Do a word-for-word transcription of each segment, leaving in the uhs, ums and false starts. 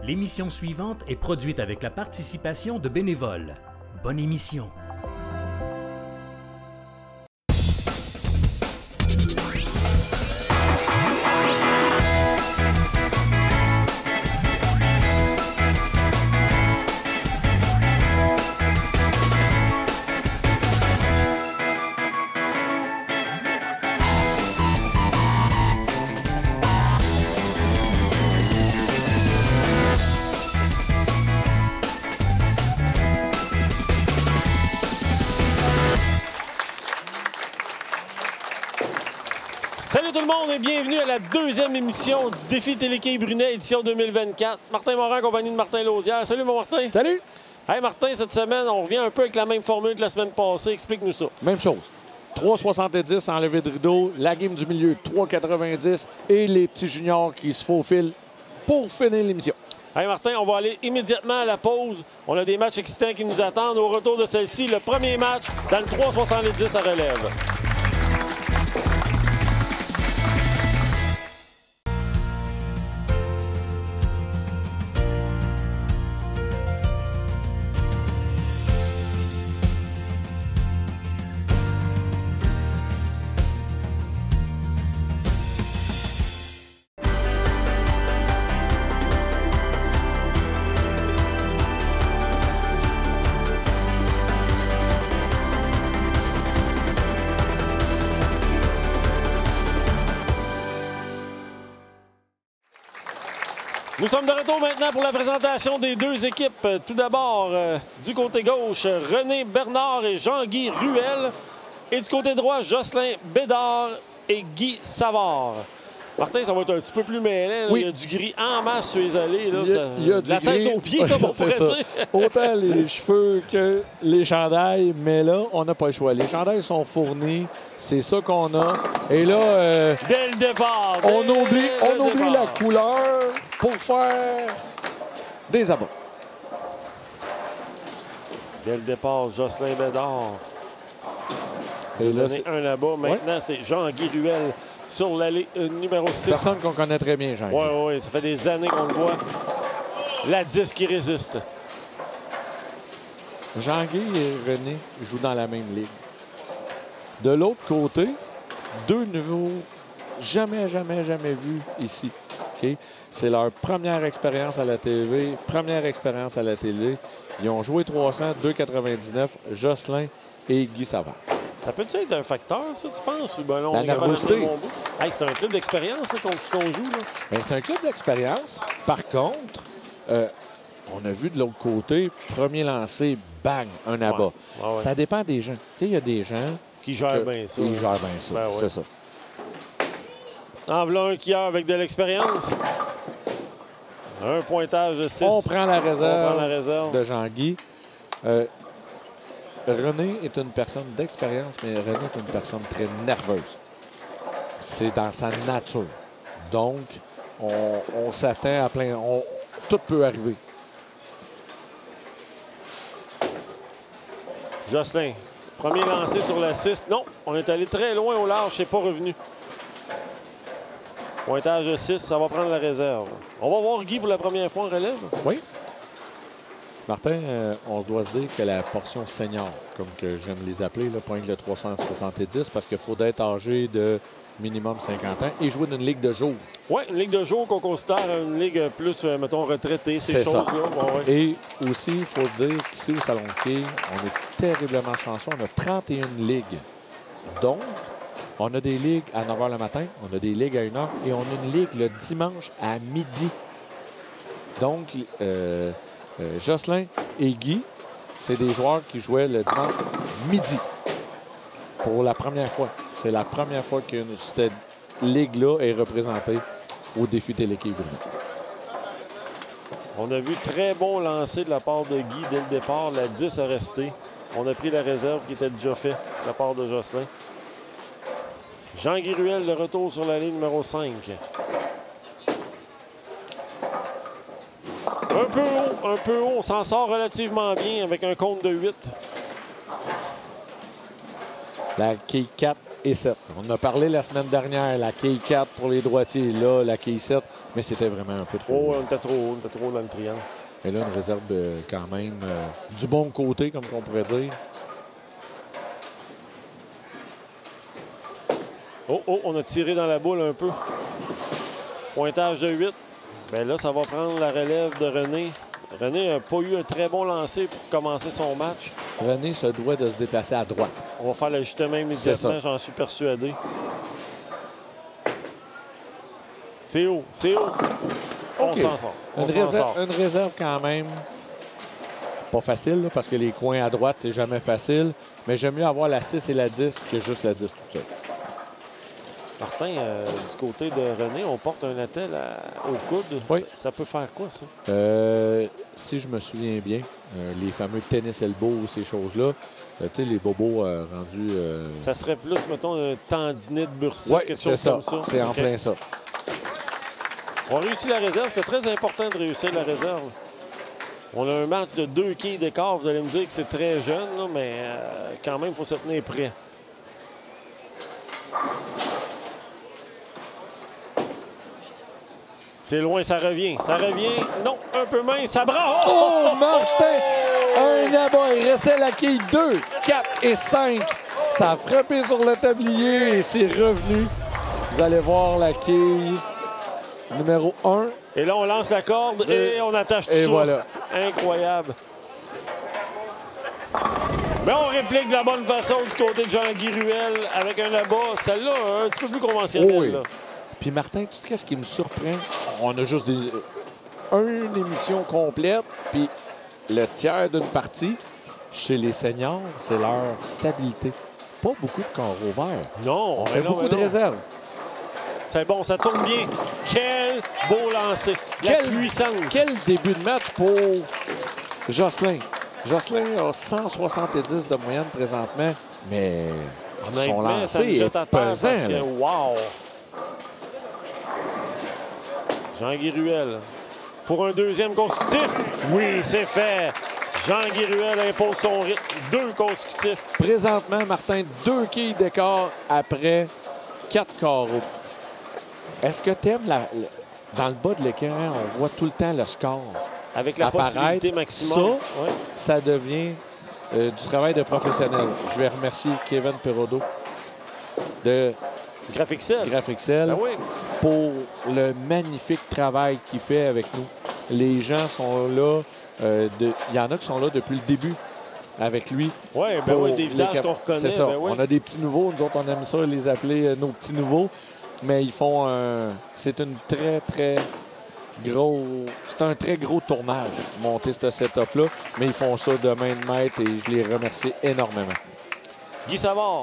L'émission suivante est produite avec la participation de bénévoles. Bonne émission. Salut tout le monde et bienvenue à la deuxième émission du Défi Téléquai Brunet, édition deux mille vingt-quatre. Martin Morin, en compagnie de Martin Lausière. Salut mon Martin. Salut. Hey Martin, cette semaine, on revient un peu avec la même formule que la semaine passée. Explique-nous ça. Même chose. trois soixante-dix en levée de rideau, la game du milieu trois quatre-vingt-dix et les petits juniors qui se faufilent pour finir l'émission. Hey Martin, on va aller immédiatement à la pause. On a des matchs excitants qui nous attendent. Au retour de celle-ci, le premier match dans le trois soixante-dix à relève. Nous sommes de retour maintenant pour la présentation des deux équipes. Tout d'abord, euh, du côté gauche, René Bernard et Jean-Guy Ruel. Et du côté droit, Jocelyn Bédard et Guy Savard. Martin, ça va être un petit peu plus mêlé. Oui. Il y a du gris en masse sur les allées. Là, il y a, ça, il y a de la du tête gris. aux pieds, comme on pourrait ça. dire. Autant les cheveux que les chandails, mais là, on n'a pas le choix. Les chandails sont fournis, c'est ça qu'on a. Et là, euh, Dès le départ. on dès oublie, on le oublie la départ. couleur pour faire des abats. Dès le départ, Jocelyn Bédard. Et Il a là, donné c'est un là-bas. Maintenant, c'est Jean-Guy Ruel sur l'allée euh, numéro six. personne qu'on connaît très bien, Jean. Oui, oui, ça fait des années qu'on le voit. La dix qui résiste. Jean-Guy et René jouent dans la même ligue. De l'autre côté, deux nouveaux jamais, jamais, jamais vus ici. Okay? C'est leur première expérience à la T V, première expérience à la télé. Ils ont joué trois cents, deux quatre-vingt-dix-neuf, Jocelyn et Guy Savard. Ça peut-tu être un facteur, ça, tu penses? Ou ben non, La on est capable de nervosité. faire un bon bout? Hey, c'est un club d'expérience là, qu'on qu'on joue. Là. Bien, c'est un club d'expérience. Par contre, euh, on a vu de l'autre côté, premier lancé, bang, un abat. Ouais, ouais. Ça dépend des gens. Tu sais, il y a des gens Qui gère que- bien ça. Ils là. gèrent bien ça. Ben ouais. C'est ça. En voilà un qui a avec de l'expérience. Un pointage de six. On prend la réserve, On prend la réserve. de Jean-Guy. Euh, René est une personne d'expérience, mais René est une personne très nerveuse. C'est dans sa nature. Donc, on, on s'attend à plein... on- tout peut arriver. Jocelyn, premier lancé sur la six. Non, on est allé très loin au large, c'est pas revenu. Pointage de six, ça va prendre la réserve. On va voir Guy pour la première fois en relève. Oui. Martin, euh, on doit se dire que la portion senior, comme que j'aime les appeler, là, pointe le trois cent soixante-dix, parce qu'il faut être âgé de minimum cinquante ans et jouer dans une ligue de jour. Oui, une ligue de jour qu'on considère une ligue plus, euh, mettons, retraitée, ces C'est ça. choses-là. Bon, ouais. Et aussi, il faut dire qu'ici au Salon de Quai, on est terriblement chanceux. On a trente et une ligues. Donc, on a des ligues à neuf heures le matin, on a des ligues à une heure et on a une ligue le dimanche à midi. Donc, euh, euh, Jocelyn et Guy, c'est des joueurs qui jouaient le dimanche midi pour la première fois. C'est la première fois que cette ligue-là est représentée au Défi Téléquai Brunet. On a vu très bon lancer de la part de Guy dès le départ. La dix a resté. On a pris la réserve qui était déjà faite de la part de Jocelyn. Jean-Guy Ruel, de retour sur la ligne numéro cinq. Un peu haut, un peu haut. On s'en sort relativement bien avec un compte de huit. La quai quatre et sept. On en a parlé la semaine dernière, la quille quatre pour les droitiers, là, la quille sept, mais c'était vraiment un peu trop. Oh, on était trop haut, on était trop dans le triangle. Et là, une réserve euh, quand même euh, du bon côté, comme on pourrait dire. Oh, oh, on a tiré dans la boule un peu. Pointage de huit. Bien là, ça va prendre la relève de René. René n'a pas eu un très bon lancer pour commencer son match. René se doit de se déplacer à droite. On va faire l'ajustement immédiatement, j'en suis persuadé. C'est haut, c'est haut. On Okay. s'en sort. On Une s'en réserve, sort. une réserve quand même pas facile, là, parce que les coins à droite, c'est jamais facile. Mais j'aime mieux avoir la six et la dix que juste la dix toute seule. Martin, euh, du côté de René, on porte un attel à- au coude. Oui. Ça, ça peut faire quoi, ça? Euh, si je me souviens bien, euh, les fameux tennis elbow, ces choses-là, euh, tu sais, les bobos euh, rendus... euh, Ça serait plus, mettons, un tendinite bursite, ouais, quelque c'est chose ça. comme ça. C'est en OK. plein ça. On réussit la réserve. C'est très important de réussir la réserve. On a un match de deux quilles d'écart. Vous allez me dire que c'est très jeune, là, mais euh, quand même, il faut se tenir prêt. C'est loin, ça revient. Ça revient. Non, un peu mince. Ça brasse. Oh, Martin! Un abat. Il restait la quille deux, quatre et cinq. Ça a frappé sur le tablier et c'est revenu. Vous allez voir la quille numéro un. Et là, on lance la corde Deux. et on attache tout Et ça. voilà. Incroyable. Mais on réplique de la bonne façon du côté de Jean-Guy Ruel avec un abat. Celle-là, un petit peu plus conventionnelle. Oh oui. Là. Puis Martin, tu sais ce qui me surprend? On a juste des, une émission complète, puis le tiers d'une partie. Chez les seniors, c'est leur stabilité. Pas beaucoup de corps ouverts. Non, On mais fait non, beaucoup mais de non. réserves. C'est bon, ça tourne bien. Quel beau lancer. La Quel- puissance. Quel début de match pour Jocelyn. Jocelyn a cent soixante-dix de moyenne présentement, mais son Honnêtement, ça nous lancer est jette à terre pesant. parce que, là. wow! Jean-Guy Ruel. Pour un deuxième consécutif. Oui, c'est fait. Jean-Guy Ruel impose son rythme. Deux consécutifs. Présentement, Martin, deux quilles d'écart après quatre carreaux. Est-ce que tu aimes la, le- dans le bas de l'écran, on voit tout le temps le score. Avec la Apparaître, possibilité maximum. ça, Ouais. Ça devient euh, du travail de professionnel. Je vais remercier Kevin Perrodo de Graphixel. Graphixel Ah oui. pour le magnifique travail qu'il fait avec nous. Les gens sont là. euh, de- Il y en a qui sont là depuis le début avec lui. Oui, ben pour oui, des les visages cap- qu'on reconnaît. C'est ça. Ben oui. On a des petits nouveaux. Nous autres, on aime ça les appeler euh, nos petits nouveaux. Mais ils font un... C'est une très, très gros... C'est un très gros tournage, monter ce setup-là. Mais ils font ça de main de maître et je les remercie énormément. Guy Savard.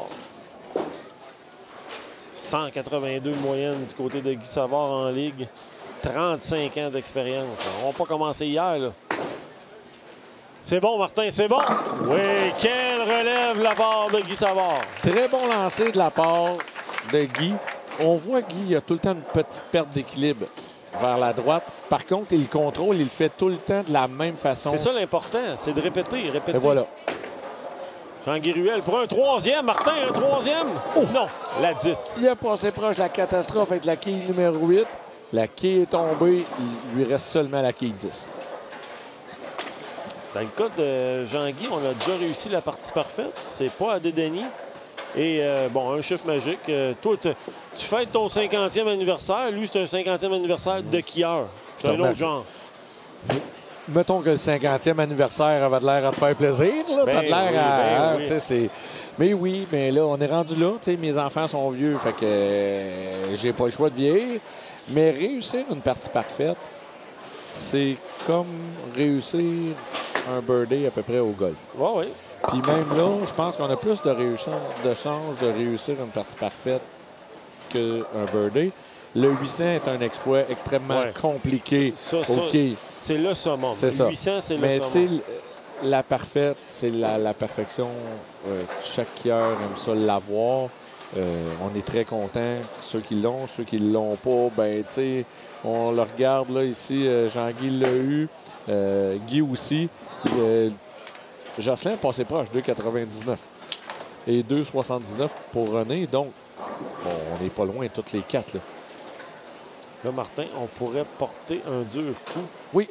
cent quatre-vingt-deux de moyenne du côté de Guy Savard en Ligue. trente-cinq ans d'expérience. On n'a pas commencé hier, là. C'est bon, Martin, c'est bon. Oui, quelle relève la part de Guy Savard. Très bon lancer de la part de Guy. On voit Guy, il a tout le temps une petite perte d'équilibre vers la droite. Par contre, il contrôle, il le fait tout le temps de la même façon. C'est ça l'important, c'est de répéter, répéter. Et voilà. Jean-Guy Ruel pour un troisième. Martin, un troisième? Non, la dix. Il a passé proche de la catastrophe avec la quille numéro huit. La quille est tombée. Il lui reste seulement la quille dix. Dans le cas de Jean-Guy, on a déjà réussi la partie parfaite. C'est pas à dédaigner. Et euh, bon, un chiffre magique. Euh, toi, te- tu fêtes ton cinquantième anniversaire. Lui, c'est un cinquantième anniversaire de skieur. C'est Je te un autre remercie. genre. Mettons que le cinquantième anniversaire avait de l'air à te faire plaisir. Là. Ben T'as de l'air oui, à... ben hein, oui. tu sais, c'est- Mais oui, mais là, on est rendu là. Tu sais, mes enfants sont vieux, fait que euh, j'ai pas le choix de vieillir. Mais réussir une partie parfaite, c'est comme réussir un birdie à peu près au golf. Oui, oui. Puis même là, je pense qu'on a plus de, réussite, de chances de réussir une partie parfaite qu'un birdie. Le huit cents est un exploit extrêmement Ouais. compliqué. Ça, ça, OK. c'est le summum. C'est ça. huit cents, c'est le Mais tu sais, summum. l- la parfaite, c'est la, la perfection. Euh, chaque skieur aime ça l'avoir. Euh, on est très contents. Ceux qui l'ont, ceux qui ne l'ont pas, ben tu sais, on le regarde là ici. euh, Jean-Guy l'a eu. Euh, Guy aussi. Euh, Jocelyn est passé proche, deux quatre-vingt-dix-neuf. et deux soixante-dix-neuf pour René. Donc, bon, on n'est pas loin toutes les quatre. Là, là Martin, on pourrait porter un dur coup. Oui.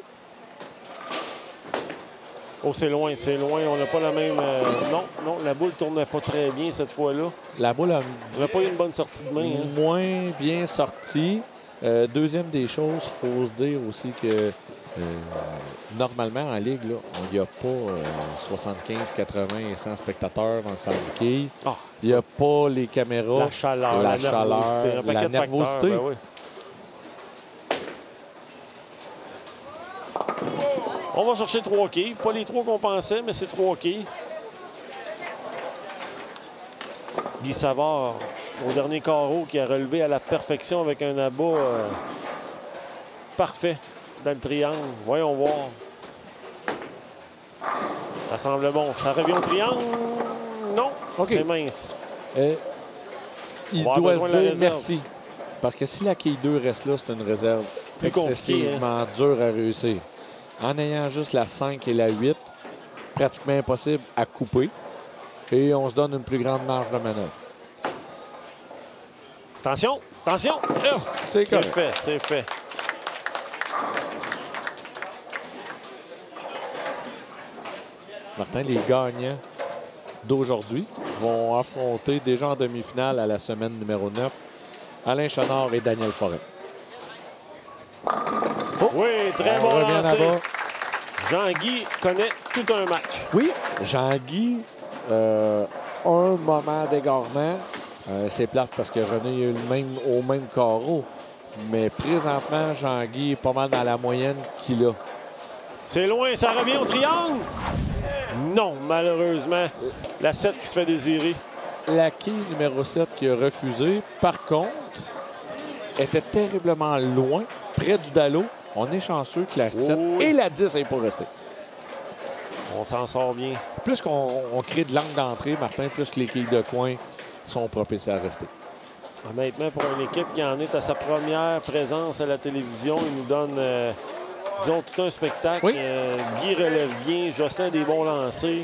Oh, c'est loin, c'est loin. On n'a pas la même... Euh, non, non, la boule ne tournait pas très bien cette fois-là. La boule a On n'a pas eu une bonne sortie de main. Hein. Moins bien sortie. Euh, deuxième des choses, il faut se dire aussi que euh, normalement en Ligue, là, il n'y a pas euh, soixante-quinze, quatre-vingts et cent spectateurs dans le salle de quilles. Ah. Il n'y a pas les caméras. La chaleur, la, la chaleur, nervosité. Un paquet la de nervosité. facteurs, ben oui. On va chercher trois quilles. Pas les trois qu'on pensait, mais c'est trois quilles. Guy Savard, au dernier carreau, qui a relevé à la perfection avec un abat euh, parfait dans le triangle. Voyons voir. Ça semble bon. Ça revient au triangle. Non, okay. C'est mince. Euh, il doit se dire merci. Parce que si la quille deux reste là, c'est une réserve plus excessivement hein? dure à réussir. En ayant juste la cinq et la huit, pratiquement impossible à couper. Et on se donne une plus grande marge de manœuvre. Attention, attention! Oh, c'est fait, c'est fait. Martin, les gagnants d'aujourd'hui vont affronter déjà en demi-finale à la semaine numéro neuf Alain Chenard et Daniel Forêt. Oh, oui, très bon lancé. Jean-Guy connaît tout un match. Oui, Jean-Guy, euh, un moment d'égarement. Euh, c'est plate parce que René est le même, au même carreau. Mais présentement, Jean-Guy est pas mal dans la moyenne qu'il a. C'est loin, ça revient au triangle. Non, malheureusement. La sept qui se fait désirer. La quille numéro sept qui a refusé, par contre, était terriblement loin, près du dallo. On est chanceux que la sept oh oui. et la dix n'est pas restée. On s'en sort bien. Plus qu'on on crée de l'angle d'entrée, Martin, plus que les quilles de coin sont propices à rester. Honnêtement, pour une équipe qui en est à sa première présence à la télévision, il nous donne, euh, disons, tout un spectacle. Oui. Euh, Guy relève bien, Jocelyn des bons lancers.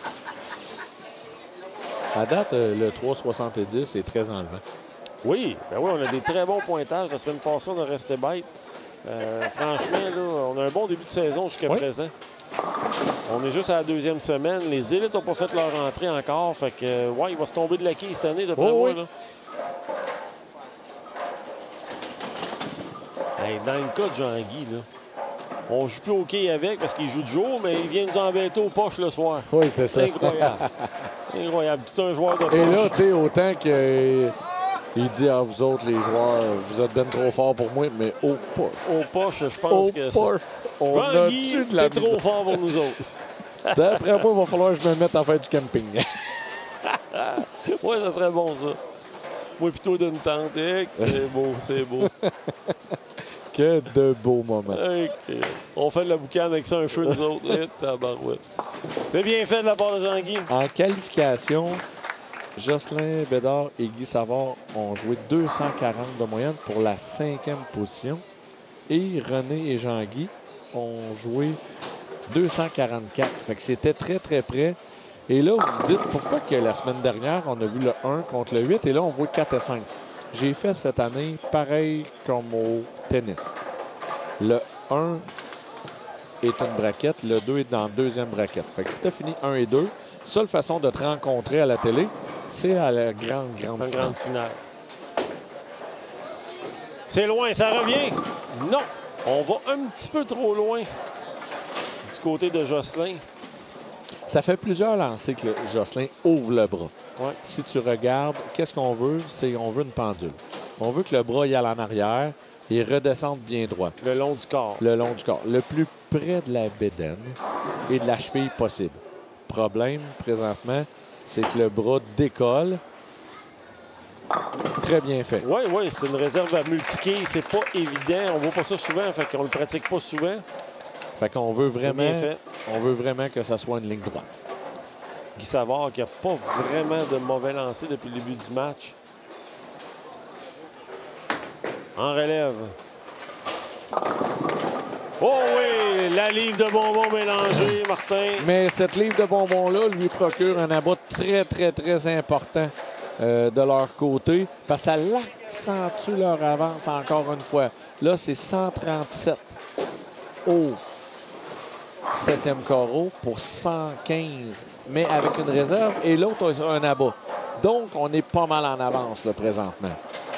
À date, euh, le trois soixante-dix est très enlevant. Oui, ben oui, on a des très bons pointages. La semaine passée, on a resté bête. Euh, franchement, là, on a un bon début de saison jusqu'à oui. présent. On est juste à la deuxième semaine. Les élites n'ont pas fait leur entrée encore. Fait que, euh, ouais, il va se tomber de la quille cette année, d'après oh, moi. oui. Là. Hey, dans le cas de Jean-Guy, là, on ne joue plus au quai avec parce qu'il joue de jour, mais il vient nous embêter aux poches le soir. Oui, c'est ça. Incroyable. Incroyable. Tout un joueur de poche. Et là, tu sais, autant que... Euh, il dit à vous autres, les joueurs, vous êtes bien trop forts pour moi, mais aux poches. Aux poches, je pense aux que poches, ça. On a dessus de la t'es trop fort pour nous autres. D'après moi, il va falloir que je me mette à faire du camping. Oui, ça serait bon, ça. Moi, plutôt d'une tente. C'est beau, c'est beau. Que de beaux moments. Okay. On fait de la boucane avec ça, un feu, nous autres. C'est bien fait de la part de Jean-Guy. En qualification, Jocelyn Bédard et Guy Savard ont joué deux cent quarante de moyenne pour la cinquième position. Et René et Jean-Guy ont joué deux cent quarante-quatre. Fait que c'était très, très près. Et là, vous vous dites pourquoi que la semaine dernière, on a vu le un contre le huit et là, on voit quatre et cinq. J'ai fait cette année pareil comme au tennis. Le un est une braquette, le deux est dans la deuxième braquette. Fait que si tu as fini un et deux, seule façon de te rencontrer à la télé, c'est à la grande, grande finale. grande finale. C'est loin, ça revient. Non, on va un petit peu trop loin du côté de Jocelyn. Ça fait plusieurs lancers que Jocelyn ouvre le bras. Ouais. Si tu regardes, qu'est-ce qu'on veut? C'est qu'on veut une pendule. On veut que le bras y aille en arrière et redescende bien droit. Le long du corps. Le long du corps. Le plus près de la bédaine et de la cheville possible. Problème, présentement, c'est que le bras décolle. Très bien fait. Oui, oui, c'est une réserve à multiquille. C'est pas évident. On voit pas ça souvent, fait qu'on le pratique pas souvent. Fait qu'on veut vraiment, fait. on veut vraiment que ça soit une ligne droite. Guy Savard qui n'a pas vraiment de mauvais lancer depuis le début du match. En relève. Oh oui, la livre de bonbons mélangée, Martin. Mais cette livre de bonbons-là lui procure un abat très, très, très important euh, de leur côté, parce que ça accentue leur avance encore une fois. Là, c'est cent trente-sept au septième carreau pour cent quinze, mais avec une réserve, et l'autre a un abat. Donc, on est pas mal en avance là, présentement.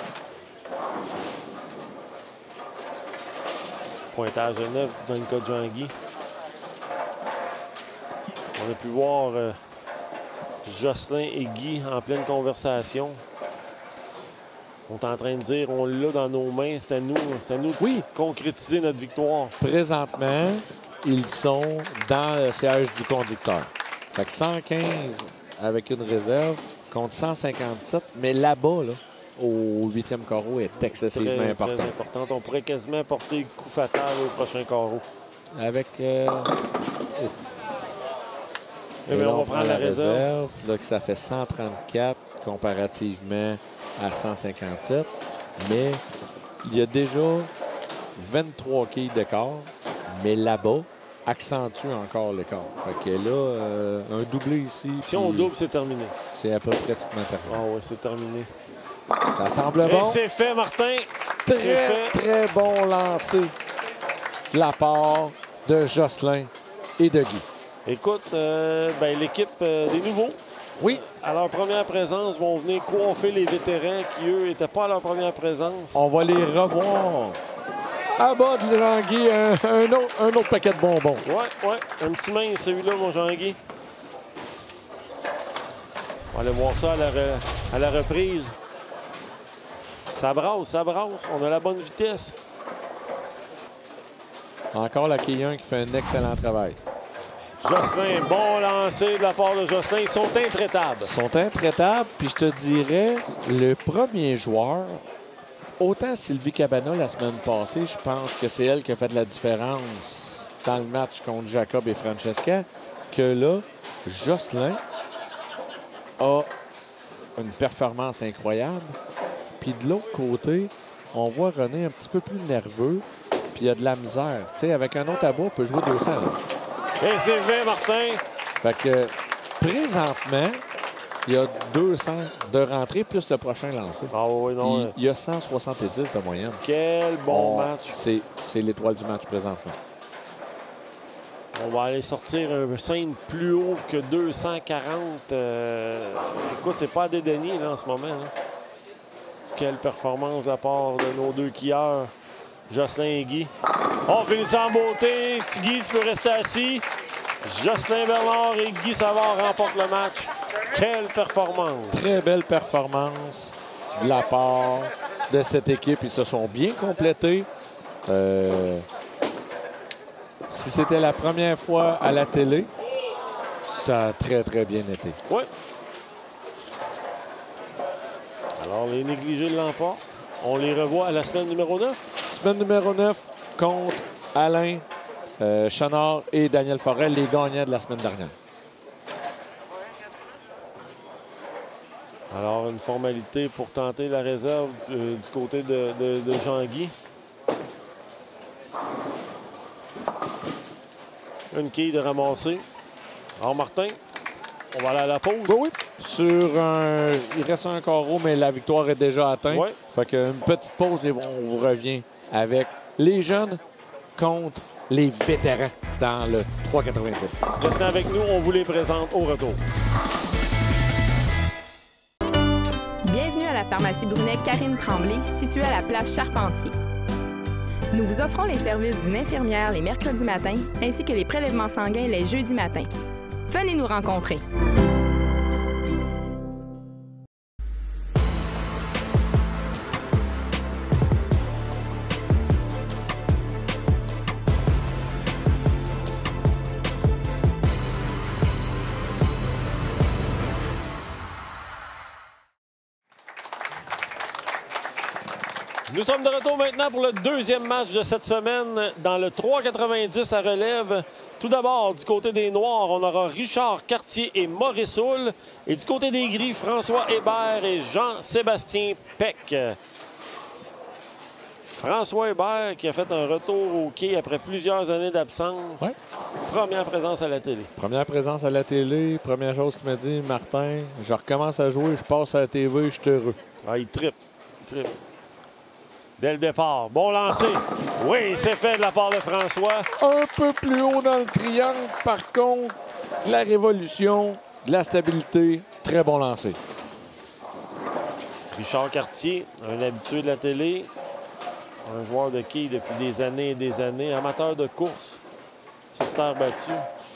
Pointage de neuf dans le cas de Jean-Guy. On a pu voir euh, Jocelyn et Guy en pleine conversation. On est en train de dire, on l'a dans nos mains, c'est à nous, c'est à nous oui. de concrétiser notre victoire. Présentement, ils sont dans le siège du conducteur. Fait que cent quinze avec une réserve contre cent cinquante-sept, mais là-bas, là, au huitième carreau est excessivement très, important. Très importante. On pourrait quasiment porter le coup fatal au prochain carreau. Avec... Euh... Et bien, on va prendre la, la réserve. réserve. Donc, ça fait cent trente-quatre comparativement à cent cinquante-sept. Mais il y a déjà vingt-trois quilles d'écart. Mais là-bas, accentue encore l'écart. Fait que là, euh, un doublé ici. Si on double, c'est terminé. C'est à peu près pratiquement terminé. Ah oui, c'est terminé. Ça semble bon. Et c'est fait, Martin. Très, fait. très bon lancer de la part de Jocelyn et de Guy. Écoute, euh, ben, l'équipe euh, des nouveaux, oui, à leur première présence, vont venir coiffer les vétérans qui, eux, n'étaient pas à leur première présence. On va les revoir. À bas de Jean-Guy, un, un, autre, un autre paquet de bonbons. Oui, oui. Un petit mince, celui-là, mon Jean-Guy. On va aller voir ça à la, re, à la reprise. Ça brasse, ça brasse. On a la bonne vitesse. Encore la Quillen qui fait un excellent travail. Jocelyn, bon lancer de la part de Jocelyn. Ils sont intraitables. Ils sont intraitables. Puis je te dirais, le premier joueur, autant Sylvie Cabana la semaine passée, je pense que c'est elle qui a fait la différence dans le match contre Jacob et Francesca, que là, Jocelyn a une performance incroyable. Puis de l'autre côté, on voit René un petit peu plus nerveux, puis il y a de la misère. Tu sais, avec un autre abat, on peut jouer deux cents. Là. Et c'est fait, Martin. Fait que présentement, il y a deux cents de rentrée plus le prochain lancé. Ah oui, non. Il, il y a cent soixante-dix de moyenne. Quel bon on, match. C'est l'étoile du match présentement. On va aller sortir un scène plus haut que deux cent quarante. Euh, écoute, c'est pas à dédaigner là, en ce moment. Là. Quelle performance de la part de nos deux quilleurs, Jocelyn et Guy. On finit ça en beauté. Petit Guy, tu peux rester assis. Jocelyn Bernard et Guy Savard remportent le match. Quelle performance! Très belle performance de la part de cette équipe. Ils se sont bien complétés. Euh, si c'était la première fois à la télé, ça a très, très bien été. Oui. Alors, les négligés l'emportent. On les revoit à la semaine numéro neuf. Semaine numéro neuf contre Alain euh, Chenard et Daniel Forel, les gagnants de la semaine dernière. Alors, une formalité pour tenter la réserve du, euh, du côté de, de, de Jean-Guy. Une quille de ramasser. Alors, Martin, on va aller à la pause. Oui, oui. Sur un... Il reste un carreau, mais la victoire est déjà atteinte. Oui. Fait qu'une petite pause et on vous revient avec les jeunes contre les vétérans dans le trois quatre-vingt-dix. Restez avec nous, on vous les présente au retour. Bienvenue à la pharmacie Brunet Karine Tremblay, située à la place Charpentier. Nous vous offrons les services d'une infirmière les mercredis matins ainsi que les prélèvements sanguins les jeudis matins. Venez nous rencontrer. Nous sommes de retour maintenant pour le deuxième match de cette semaine dans le trois quatre-vingt-dix à relève. Tout d'abord, du côté des Noirs, on aura Richard Cartier et Maurice Houle. Et du côté des Gris, François Hébert et Jean-Sébastien Peck. François Hébert qui a fait un retour au quai après plusieurs années d'absence. Ouais. Première présence à la télé. Première présence à la télé. Première chose qu'il m'a dit, Martin, je recommence à jouer, je passe à la T V, je suis heureux. Ah, il trippe. Il trippe. Dès le départ. Bon lancer. Oui, c'est fait de la part de François. Un peu plus haut dans le triangle, par contre, de la révolution, de la stabilité. Très bon lancer. Richard Cartier, un habitué de la télé. Un joueur de quai depuis des années et des années. Amateur de course sur terre battue.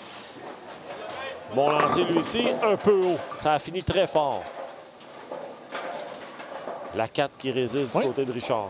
Bon lancer lui aussi, un peu haut. Ça a fini très fort. La quatre qui résiste du oui. côté de Richard.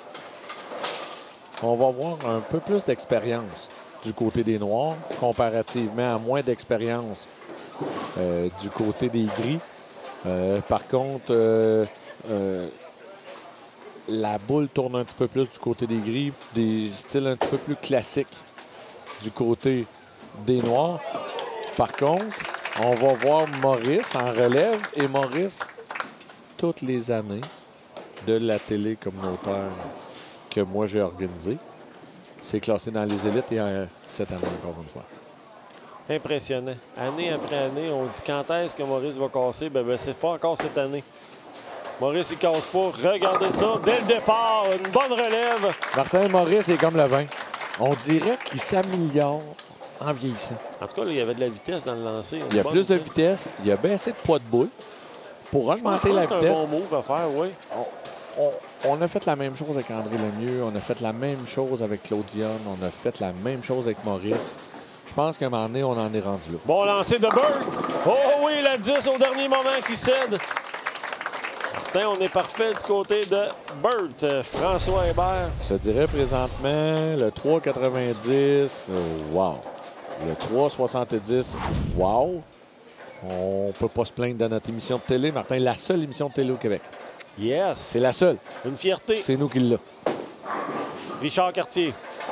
On va voir un peu plus d'expérience du côté des Noirs, comparativement à moins d'expérience euh, du côté des Gris. Euh, par contre, euh, euh, la boule tourne un petit peu plus du côté des Gris, des styles un petit peu plus classiques du côté des Noirs. Par contre, on va voir Maurice en relève et Maurice, toutes les années de la télé communautaire que moi j'ai organisé, c'est classé dans les élites et euh, cette année encore une fois. Impressionnant. Année après année, on dit quand est-ce que Maurice va casser? Ben, ben c'est pas encore cette année. Maurice, il casse pas. Regardez ça. Dès le départ, une bonne relève. Martin Maurice est comme le vin. On dirait qu'il s'améliore en vieillissant. En tout cas, là, il y avait de la vitesse dans le lancer. Il y a plus de vitesse. Il y a baissé de poids de boule pour augmenter la vitesse. C'est un bon move à faire, oui. On, on, on a fait la même chose avec André Lemieux. On a fait la même chose avec Claudion. On a fait la même chose avec Maurice. Je pense qu'à un moment donné, on en est rendu là. Bon lancer de Burt. Oh oui, la dix au dernier moment qui cède. Martin, on est parfait du côté de Burt. François Hébert. Je dirais présentement le trois quatre-vingt-dix. Wow. Le trois soixante-dix. Wow. On peut pas se plaindre de notre émission de télé. Martin, la seule émission de télé au Québec. Yes. C'est la seule. Une fierté. C'est nous qui l'a. Richard Cartier.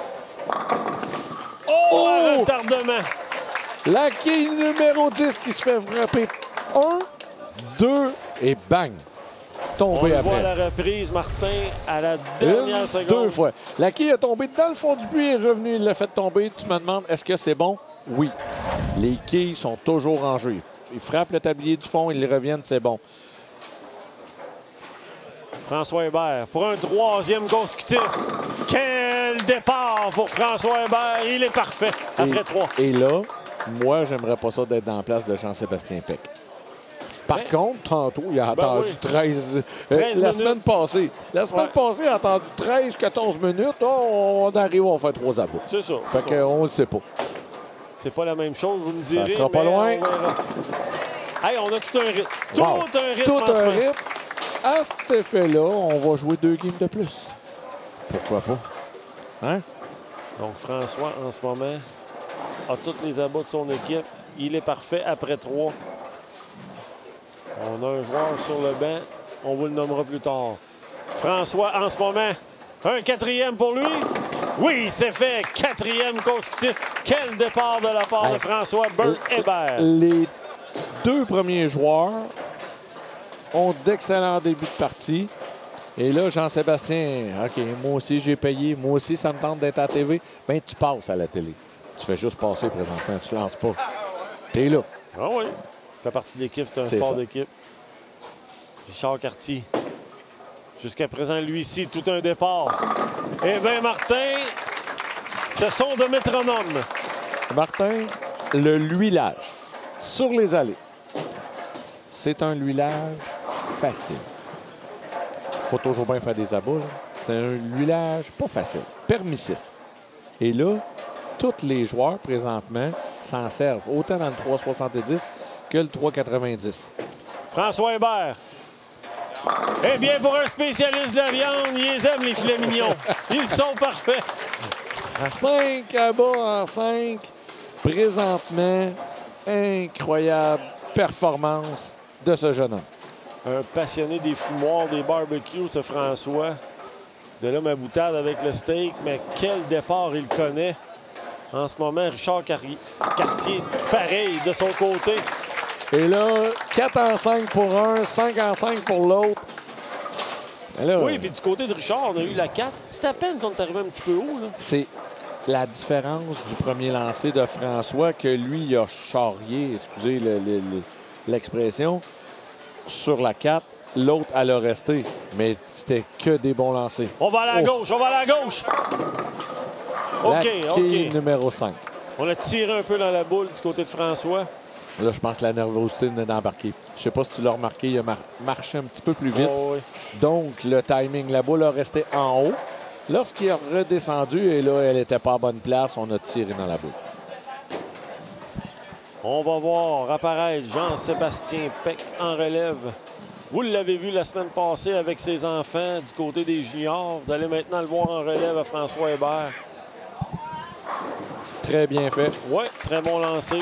Oh, un retardement. La quille numéro dix qui se fait frapper. Un, deux et bang. Tombé On après. voit la reprise, Martin, à la dernière Une, seconde. Deux fois. La quille a tombé dans le fond du puits et est revenu. Il l'a fait tomber. Tu me demandes, est-ce que c'est bon? Oui. Les quilles sont toujours en jeu. Ils frappent le tablier du fond, ils reviennent, c'est bon. François Hébert pour un troisième consécutif. Quel départ pour François Hébert. Il est parfait après et, trois. Et là, moi, j'aimerais pas ça d'être dans la place de Jean-Sébastien Peck. Par ben, contre, tantôt, il a attendu ben oui. treize... treize euh, la minutes. semaine passée. La semaine ouais. passée, il a attendu treize quatorze minutes. Oh, on arrive, on fait trois abats. C'est ça. Fait qu'on le sait pas. C'est pas la même chose, vous nous direz. Ça sera pas loin. On hey, on a tout un rythme. Tout Wow. un rythme. Tout en ce un moment. rythme. À cet effet-là, on va jouer deux games de plus. Pourquoi pas? Hein? Donc, François, en ce moment, a tous les abats de son équipe. Il est parfait après trois. On a un joueur sur le banc. On vous le nommera plus tard. François, en ce moment, un quatrième pour lui. Oui, c'est fait. Quatrième consécutif. Quel départ de la part hey. de François Burt Hébert. Les deux premiers joueurs ont d'excellents débuts de partie. Et là, Jean-Sébastien, OK, moi aussi, j'ai payé. Moi aussi, ça me tente d'être à la T V. Bien, tu passes à la télé. Tu fais juste passer présentement. Tu lances pas. T'es là. Ah oui. Ça fait partie de l'équipe. C'est un C'est sport ça. d'équipe. Richard Cartier. Jusqu'à présent, lui-ci, tout un départ. Eh bien, Martin, ce sont de métronomes. Martin, le huilage sur les allées. C'est un huilage facile. Faut toujours bien faire des abats. C'est un huilage pas facile, permissif. Et là, tous les joueurs présentement s'en servent, autant dans le trois soixante-dix que le trois quatre-vingt-dix. François Hébert. Eh bien, pour un spécialiste de la viande, ils aiment les filets mignons. Ils sont parfaits. cinq abats en cinq. Présentement, incroyable performance de ce jeune homme. Un passionné des fumoirs, des barbecues, ce François. De l'homme à boutade avec le steak. Mais quel départ il connaît. En ce moment, Richard Cartier, pareil de son côté. Et là, quatre en cinq pour un, cinq en cinq pour l'autre. Oui, puis du côté de Richard, on a eu la quatre. à peine qu'on est arrivé un petit peu haut. C'est la différence du premier lancer de François que lui, il a charrié, excusez l'expression, sur la quatre. L'autre, elle a resté, mais c'était que des bons lancers. On va à la oh. gauche, on va à la gauche. OK, la OK. numéro cinq. On a tiré un peu dans la boule du côté de François. Là, je pense que la nervosité venait d'embarquer. Je ne sais pas si tu l'as remarqué, il a mar marché un petit peu plus vite. Oh, oui. Donc, le timing, la boule a resté en haut. Lorsqu'il a redescendu, et là, elle n'était pas à bonne place, on a tiré dans la boule. On va voir apparaître Jean-Sébastien Peck en relève. Vous l'avez vu la semaine passée avec ses enfants du côté des juniors. Vous allez maintenant le voir en relève à François Hébert. Très bien fait. Oui, très bon lancer.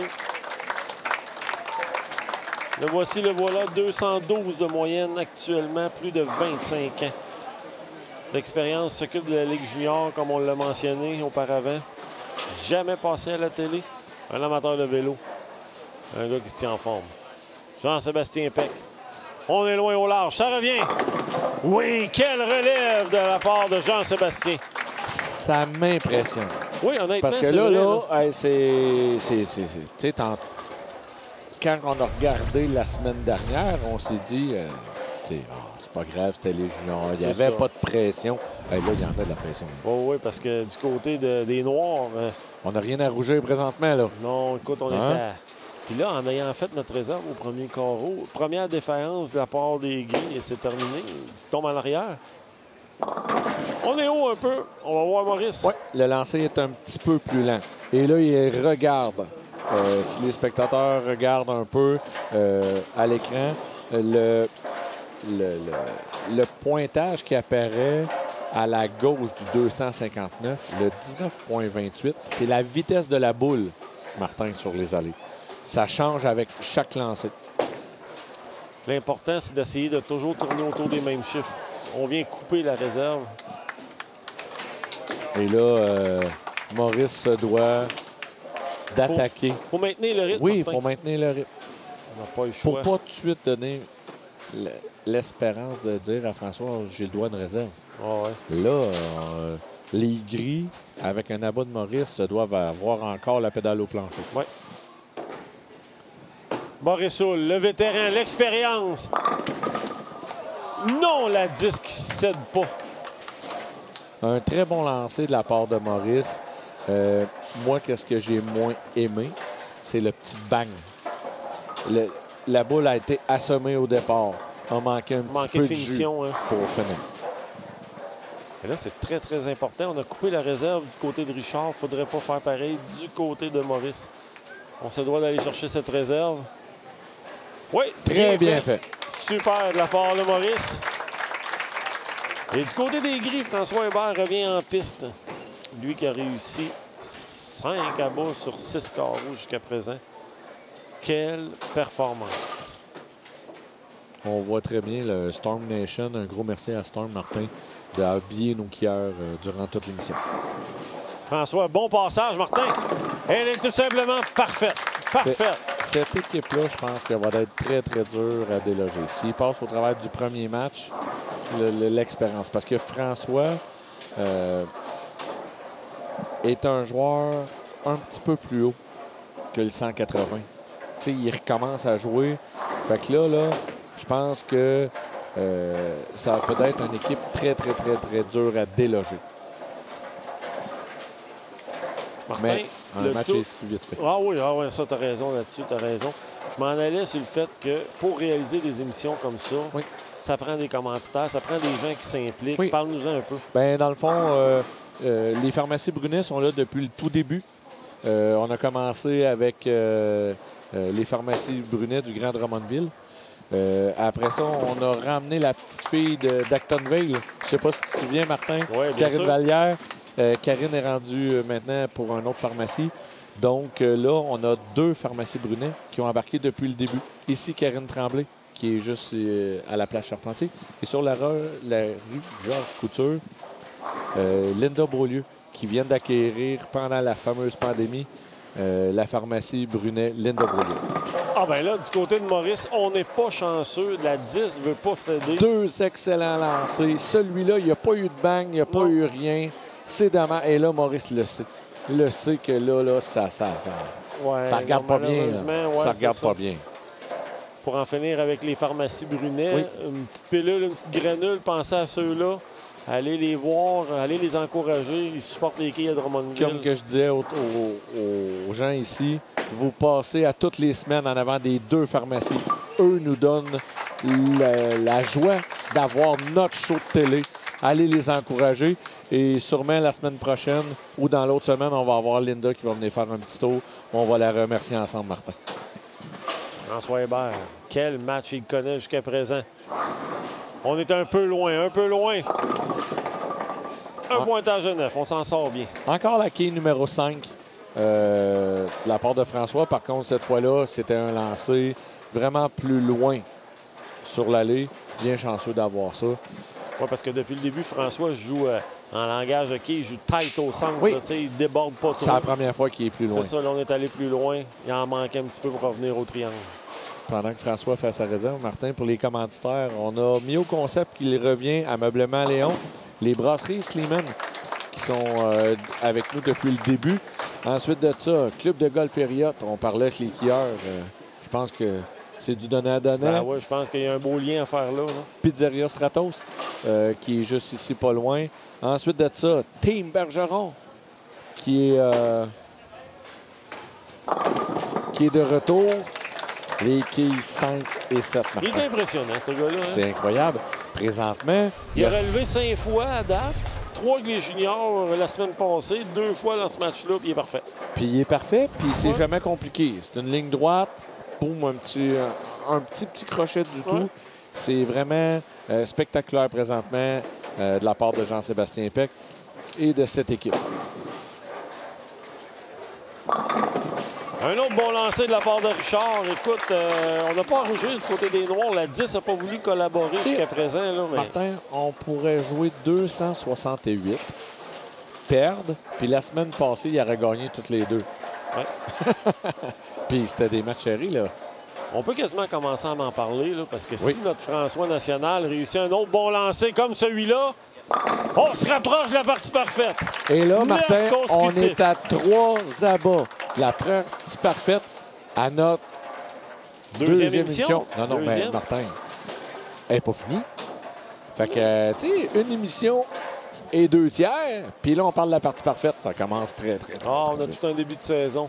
Le voici, le voilà, deux cent douze de moyenne actuellement, plus de vingt-cinq ans d'expérience, s'occupe de la Ligue junior, comme on l'a mentionné auparavant. Jamais passé à la télé. Un amateur de vélo. Un gars qui se tient en forme. Jean-Sébastien Peck. On est loin au large. Ça revient. Oui, quelle relève de la part de Jean-Sébastien. Ça m'impressionne. Oui, honnêtement, parce que là, là, là c'est... Tu sais, quand on a regardé la semaine dernière, on s'est dit, euh, oh, c'est pas grave, c'était les juniors. Il n'y avait ça. Pas de pression. Hey, là, il y en a de la pression. Oh, oui, parce que du côté de, des Noirs... Euh, on n'a rien à rougir présentement, là. Non, écoute, on hein? était à... Puis là, en ayant fait notre réserve au premier carreau, première défaillance de la part des Gris, et c'est terminé. Il tombe en arrière. On est haut un peu. On va voir Maurice. Oui, le lancer est un petit peu plus lent. Et là, il regarde. Euh, si les spectateurs regardent un peu euh, à l'écran, le, le, le, le pointage qui apparaît à la gauche du deux cent cinquante-neuf, le dix-neuf virgule vingt-huit, c'est la vitesse de la boule, Martin, sur les allées. Ça change avec chaque lancer. L'important, c'est d'essayer de toujours tourner autour des mêmes chiffres. On vient couper la réserve. Et là, euh, Maurice se doit d'attaquer. Il faut maintenir le rythme. Oui, il faut maintenir le rythme. On n'a pas eu le choix. Pour pas tout de suite donner l'espérance de dire à François, j'ai le droit de réserve. Oh ouais. Là, euh, les Gris, avec un abat de Maurice, doivent avoir encore la pédale au plancher. Oui. Maurice Houle, le vétéran, l'expérience. Non, la dix qui ne cède pas. Un très bon lancer de la part de Maurice. Euh, moi, qu'est-ce que j'ai moins aimé? C'est le petit bang. Le, la boule a été assommée au départ. On manquait un manquait petit peu de finition, de jus hein. pour finir. Et là, c'est très, très important. On a coupé la réserve du côté de Richard. Il ne faudrait pas faire pareil du côté de Maurice. On se doit d'aller chercher cette réserve. Oui, très bien, bien fait. fait. Super de la part de Maurice. Et du côté des Gris, François Hébert revient en piste. Lui qui a réussi cinq abats sur six carreaux jusqu'à présent. Quelle performance. On voit très bien le Storm Nation. Un gros merci à Storm Martin d'habiller nos quilleurs euh, durant toute l'émission. François, bon passage, Martin. Elle est tout simplement parfaite. Parfaite. Cette équipe-là, je pense qu'elle va être très, très dure à déloger. S'il passe au travers du premier match, l'expérience. Parce que François euh, est un joueur un petit peu plus haut que le cent quatre-vingts. T'sais, il recommence à jouer. Fait que là, là, je pense que euh, ça va peut-être une équipe très, très, très, très dure à déloger. Martin, mais un le match tout... est si vite fait. Ah oui, ah oui, ça, tu as raison là-dessus, tu as raison. Je m'en allais sur le fait que pour réaliser des émissions comme ça, oui. ça prend des commanditaires, ça prend des gens qui s'impliquent. Oui. Parle-nous-en un peu. Bien, dans le fond, euh, euh, les pharmacies Brunet sont là depuis le tout début. Euh, on a commencé avec euh, euh, les pharmacies Brunet du Grand Drummondville. Euh, après ça, on a ramené la petite fille d'Actonville. Je ne sais pas si tu te souviens, Martin. Oui, bien Karine sûr. Vallière. Euh, Karine est rendue euh, maintenant pour une autre pharmacie. Donc euh, là, on a deux pharmacies Brunet qui ont embarqué depuis le début. Ici, Karine Tremblay, qui est juste euh, à la place Charpentier. Et sur la, la rue Georges Couture, euh, Linda Beaulieu, qui vient d'acquérir pendant la fameuse pandémie euh, la pharmacie Brunet Linda Beaulieu. Ah ben là, du côté de Maurice, on n'est pas chanceux. La dix ne veut pas céder. Deux excellents lancers. Celui-là, il n'y a pas eu de bang, il n'y a pas Non. eu rien. C'est dommage. Et là, Maurice le sait. Le sait que là, là ça, ça, ça, Ouais, ça regarde non, pas bien. là. malheureusement, ouais, ça c'est regarde ça. pas bien. Pour en finir avec les pharmacies Brunet, Oui. une petite pilule, une petite granule, pensez à ceux-là. Allez les voir, allez les encourager. Ils supportent les quilles à Drummondville. Comme que je disais aux, aux- aux gens ici, vous passez à toutes les semaines en avant des deux pharmacies. Eux nous donnent le- la joie d'avoir notre show de télé. Allez les encourager. Et sûrement la semaine prochaine ou dans l'autre semaine, on va avoir Linda qui va venir faire un petit tour. On va la remercier ensemble, Martin. François Hébert, quel match il connaît jusqu'à présent. On est un peu loin, un peu loin. Un Ah. pointage de neuf, on s'en sort bien. Encore la quille numéro cinq euh, de la part de François. Par contre, cette fois-là, c'était un lancer vraiment plus loin sur l'allée. Bien chanceux d'avoir ça. Oui, parce que depuis le début, François joue euh, en langage de quai, il joue tight au centre. Oui. Là, tu sais, il déborde pas C'est trop. la première fois qu'il est plus loin. C'est ça, là, on est allé plus loin. Il en manquait un petit peu pour revenir au triangle. Pendant que François fait sa réserve, Martin, pour les commanditaires, on a mis au concept qu'il revient à Meublement Léon. Les brasseries Sleeman qui sont euh, avec nous depuis le début. Ensuite de ça, Club de golf Période, on parlait avec les skieurs. euh, je pense que c'est du donnant-donnant. Ben ouais, je pense qu'il y a un beau lien à faire là. là. Pizzeria Stratos, euh, qui est juste ici pas loin. Ensuite de ça, Team Bergeron, qui est, euh, qui est de retour. Les quilles cinq et sept, Il Martin. est impressionnant, ce gars-là. hein. C'est incroyable. Présentement, Il a il y a- relevé cinq fois à date. Trois avec les juniors euh, la semaine passée, deux fois dans ce match-là, puis il est parfait. puis il est parfait, puis c'est Ouais. jamais compliqué. C'est une ligne droite, boum, un petit, un petit, petit crochet du Ouais. tout. C'est vraiment euh, spectaculaire présentement euh, de la part de Jean-Sébastien Peck et de cette équipe. Un autre bon lancer de la part de Richard. Écoute, euh, on n'a pas rougé du côté des Noirs. La dix n'a pas voulu collaborer jusqu'à présent. Là, mais... Martin, on pourrait jouer deux cent soixante-huit, perdre, puis la semaine passée, il aurait gagné toutes les deux. Ouais. Puis c'était des matchs chéris, là. On peut quasiment commencer à m'en parler, là, parce que Oui. si notre François National réussit un autre bon lancer comme celui-là, on se rapproche de la partie parfaite. Et là, Neuf Martin, on consécutifs. est à trois abats. La partie parfaite à notre Deuxième, deuxième, émission. émission. Non, non, mais Deuxième. Martin, elle n'est pas finie. Fait que, euh, tu sais, une émission et deux tiers. Puis là, on parle de la partie parfaite. Ça commence très, très, très, Ah, on très a vite. tout un début de saison.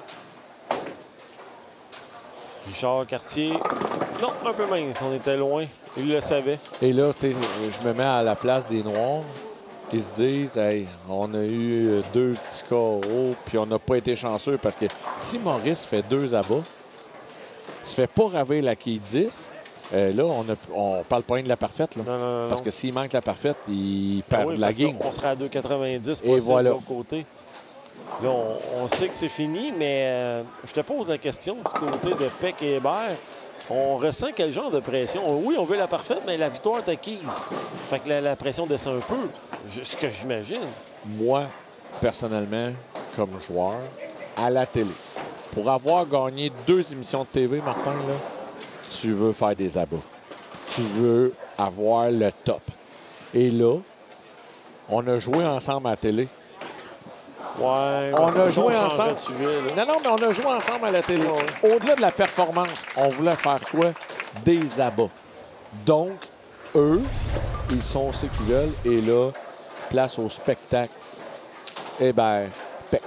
Richard Cartier. Non, un peu mince. On était loin. Il le savait. Et là, tu sais, je me mets à la place des Noirs. Ils se disent, hey, on a eu euh, deux petits carreaux, puis on n'a pas été chanceux parce que si Maurice fait deux abats, il se fait pas raver la quille dix, euh, là, on ne on parle pas rien de la parfaite. Là, Non, non, non. parce que s'il manque la parfaite, il Ah perd oui, la parce game. qu'on- On sera à deux quatre-vingt-dix Et possible voilà. de l'autre côté. Là, on, on sait que c'est fini, mais euh, je te pose la question du côté de Peck et Hébert. On ressent quel genre de pression? Oui, on veut la parfaite, mais la victoire est acquise. Fait que la, la pression descend un peu, je- ce que j'imagine. Moi, personnellement, comme joueur, à la télé, pour avoir gagné deux émissions de T V, Martin, là, tu veux faire des abats. Tu veux avoir le top. Et là, on a joué ensemble à la télé. Ouais, On a on joué changerait ensemble. de sujet, là. Non, non, mais on a joué ensemble à la télé. Ouais. Au-delà de la performance, on voulait faire quoi? Des abats. Donc, eux, ils sont ce qu'ils veulent. Et là, place au spectacle. Eh bien, Peck.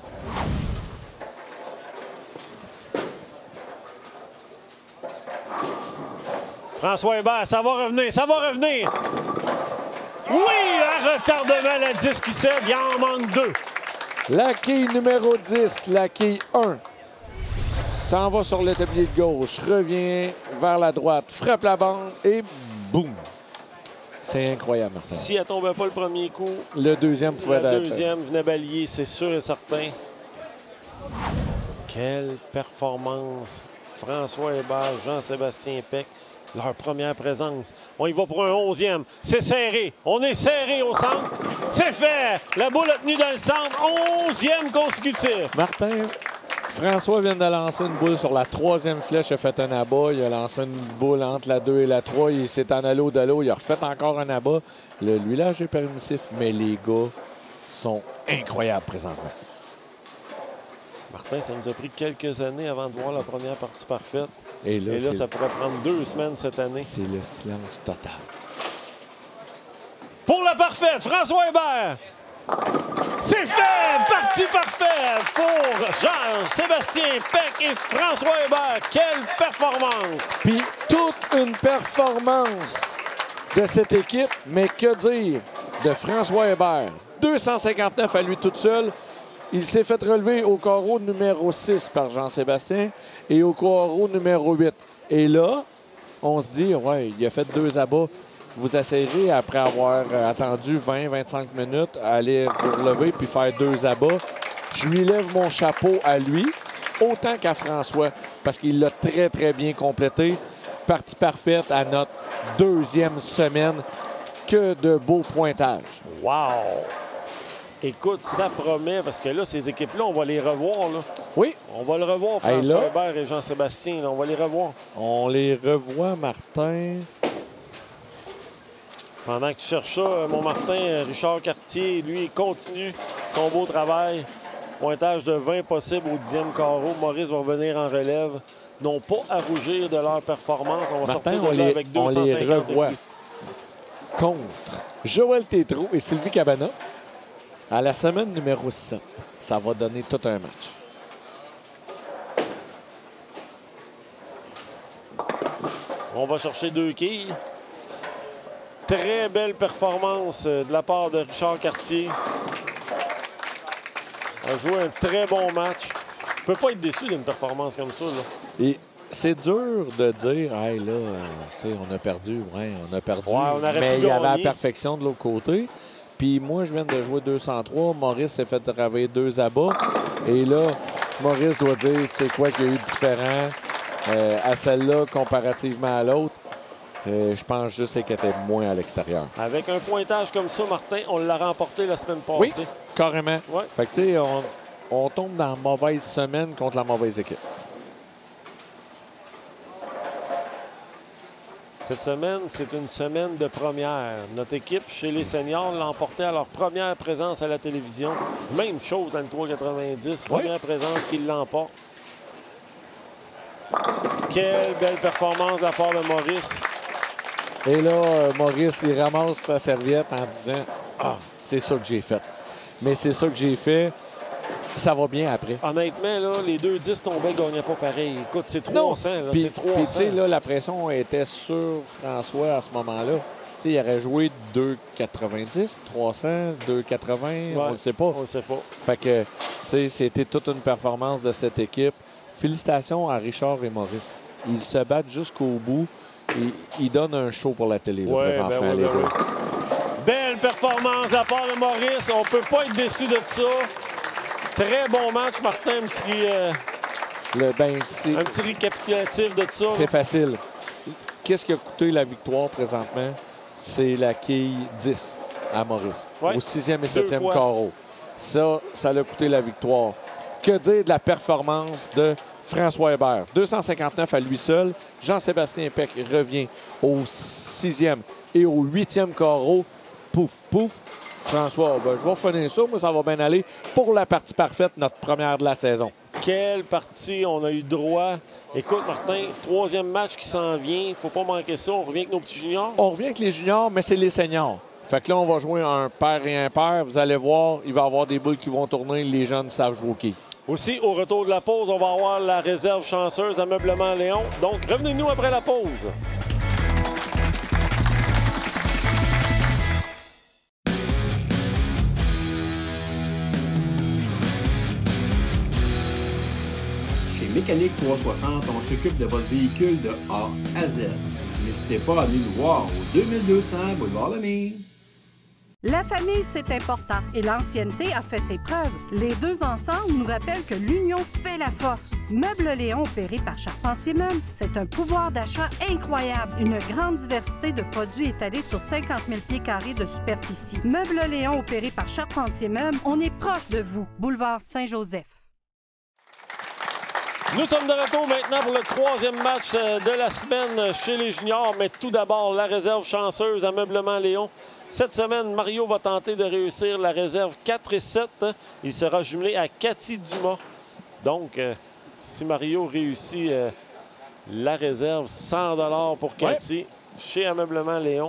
François Hébert, ça va revenir, ça va revenir! Oui, à retardement, la dix qui cède, il en manque deux. La quille numéro dix, la quille un, s'en va sur le tablier de gauche, revient vers la droite, frappe la bande et boum! C'est incroyable, Martin. Si elle tombait pas le premier coup, Le deuxième pouvait la être fait. deuxième venait balayer, c'est sûr et certain. Quelle performance! François Hébert, Jean-Sébastien Peck, leur première présence. On y va pour un onzième. C'est serré. On est serré au centre. C'est fait! La boule a tenu dans le centre. Onzième consécutif. Martin, François vient de lancer une boule sur la troisième flèche, il a fait un abat. Il a lancé une boule entre la deux et la trois. Il s'est en allé au de l'eau. Il a refait encore un abat. Le huilage est permissif, mais les gars sont incroyables présentement. Martin, ça nous a pris quelques années avant de voir la première partie parfaite. Et là, Et là ça pourrait prendre deux semaines cette année. C'est le silence total. Pour la parfaite, François Hébert. C'est fait! Partie parfaite pour Jean-Sébastien Peck et François Hébert. Quelle performance! Puis toute une performance de cette équipe, mais que dire de François Hébert? deux cent cinquante-neuf à lui tout seul. Il s'est fait relever au carreau numéro six par Jean-Sébastien et au carreau numéro huit. Et là, on se dit, ouais, il a fait deux abats. Vous essayerez, après avoir attendu vingt à vingt-cinq minutes, à aller vous relever puis faire deux abats. Je lui lève mon chapeau à lui, autant qu'à François, parce qu'il l'a très, très bien complété. Partie parfaite à notre deuxième semaine. Que de beaux pointages. Wow! Écoute, ça promet, parce que là, ces équipes-là, on va les revoir. Là. Oui. On va le revoir, François hey, là, Hébert et Jean-Sébastien. On va les revoir. On les revoit, Martin. Pendant que tu cherches ça, mon Martin, Richard Cartier, lui, continue son beau travail. Pointage de vingt possible au dixième carreau. Maurice va revenir en relève. Non pas à rougir de leur performance. On va Martin, sortir de on là les, avec deux cent on cinquante. les revoit contre Joël Tétrault et Sylvie Cabana à la semaine numéro sept. Ça va donner tout un match. On va chercher deux quilles. Très belle performance de la part de Richard Cartier. Il a joué un très bon match. Je ne peux pas être déçu d'une performance comme ça. Là. Et c'est dur de dire, hey, là, euh, on a perdu. Ouais, on a perdu. Ouais, on aurait mais pu il y avait la gagner. perfection de l'autre côté. Puis moi, je viens de jouer deux cent trois. Maurice s'est fait travailler deux abats. Et là, Maurice doit dire, c'est quoi qu'il y a eu de différent euh, à celle-là comparativement à l'autre. Euh, je pense juste qu'elle était moins à l'extérieur. Avec un pointage comme ça, Martin, on l'a remporté la semaine passée. Oui, carrément. Ouais. Fait que tu sais, on, on tombe dans la mauvaise semaine contre la mauvaise équipe. Cette semaine, c'est une semaine de première. Notre équipe, chez les seniors, l'a emporté à leur première présence à la télévision. Même chose dans le trois quatre-vingt-dix. Première oui. présence qui l'emporte. Quelle belle performance de la part de Maurice. Et là, euh, Maurice, il ramasse sa serviette en disant « Ah, c'est ça que j'ai fait. » Mais c'est ça que j'ai fait. Ça va bien après. Honnêtement, là, les deux dix tombaient, ne gagnaient pas pareil. Écoute, c'est trois cents. Là, Puis, c'est trois cents. puis tu sais, là, la pression était sur François à ce moment-là. Tu sais, il aurait joué deux quatre-vingt-dix, trois cents, deux quatre-vingts, Ouais, on ne sait pas. On ne sait pas. Fait que, tu sais, c'était toute une performance de cette équipe. Félicitations à Richard et Maurice. Ils se battent jusqu'au bout. Et ils donnent un show pour la télé, là, Ouais, présentement, ben oui, les ben deux. oui. Belle performance de la part de Maurice. On ne peut pas être déçu de ça. Très bon match, Martin. Un petit, euh, Le, ben, un petit récapitulatif de ça. C'est facile. Qu'est-ce qui a coûté la victoire présentement? C'est la quille dix à Maurice. Ouais. Au sixième et Deux septième fois. carreau. Ça, ça l'a coûté la victoire. Que dire de la performance de François Hébert? deux cent cinquante-neuf à lui seul. Jean-Sébastien Peck revient au sixième et au huitième carreau. Pouf, pouf. François, ben, je vais finir ça. Moi, ça va bien aller pour la partie parfaite, notre première de la saison. Quelle partie on a eu droit. Écoute, Martin, troisième match qui s'en vient. Il ne faut pas manquer ça. On revient avec nos petits juniors. On revient avec les juniors, mais c'est les seniors. Fait que là, on va jouer un père et un père. Vous allez voir, il va y avoir des boules qui vont tourner. Les jeunes savent jouer au quai. Aussi, au retour de la pause, on va avoir la réserve chanceuse Ameublement Léon. Donc, revenez-nous après la pause. Chez Mécanique trois cent soixante, on s'occupe de votre véhicule de A à Z. N'hésitez pas à aller nous voir au deux mille deux cents Boulevard Lemay. La famille, c'est important et l'ancienneté a fait ses preuves. Les deux ensemble nous rappellent que l'union fait la force. Meubles Léon opéré par Charpentier Meubles, c'est un pouvoir d'achat incroyable. Une grande diversité de produits étalés sur cinquante mille pieds carrés de superficie. Meubles Léon opéré par Charpentier Meubles, on est proche de vous. Boulevard Saint-Joseph. Nous sommes de retour maintenant pour le troisième match de la semaine chez les juniors. Mais tout d'abord, la réserve chanceuse Ameublement Léon. Cette semaine, Mario va tenter de réussir la réserve quatre et sept. Il sera jumelé à Cathy Dumas. Donc, euh, si Mario réussit euh, la réserve, cent dollars pour Cathy ouais. chez Ameublement Léon.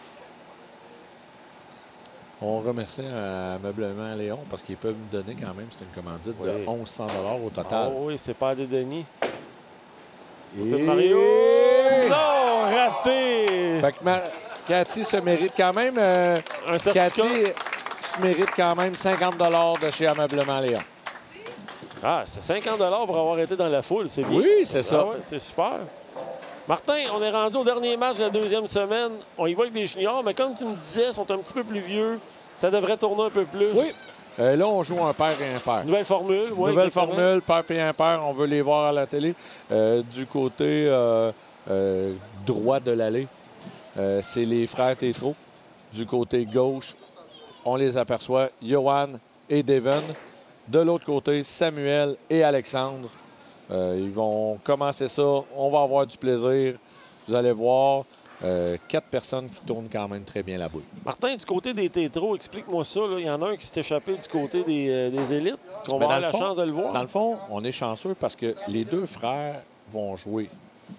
On remercie euh, Ameublement Léon parce qu'ils peuvent nous donner quand même, c'est une commandite oui. de mille cent dollars au total. Oh oui, c'est pas des Denis. Et... Mario! Non, raté! Fait que ma... Cathy se mérite quand même... Euh, Un certificat. Cathy se mérite quand même cinquante dollars de chez Ameublement Léon. Ah, c'est cinquante dollars pour avoir été dans la foule, c'est bien. Oui, c'est ça. Ah ouais, c'est super. Martin, on est rendu au dernier match de la deuxième semaine. On y va avec les juniors, mais comme tu me disais, ils sont un petit peu plus vieux. Ça devrait tourner un peu plus. Oui. Euh, là, on joue un pair et un pair. Nouvelle formule. Oui, Nouvelle exactement. formule, pair et un pair. On veut les voir à la télé. Euh, du côté euh, euh, droit de l'allée, euh, c'est les frères Tétrault. Du côté gauche, on les aperçoit, Johan et Devon. De l'autre côté, Samuel et Alexandre. Euh, ils vont commencer ça. On va avoir du plaisir. Vous allez voir, euh, quatre personnes qui tournent quand même très bien la boule. Martin, du côté des Tétrault, explique-moi ça. Là. Il y en a un qui s'est échappé du côté des, euh, des élites. On va avoir la fond, chance de le voir. Dans le fond, on est chanceux parce que les deux frères vont jouer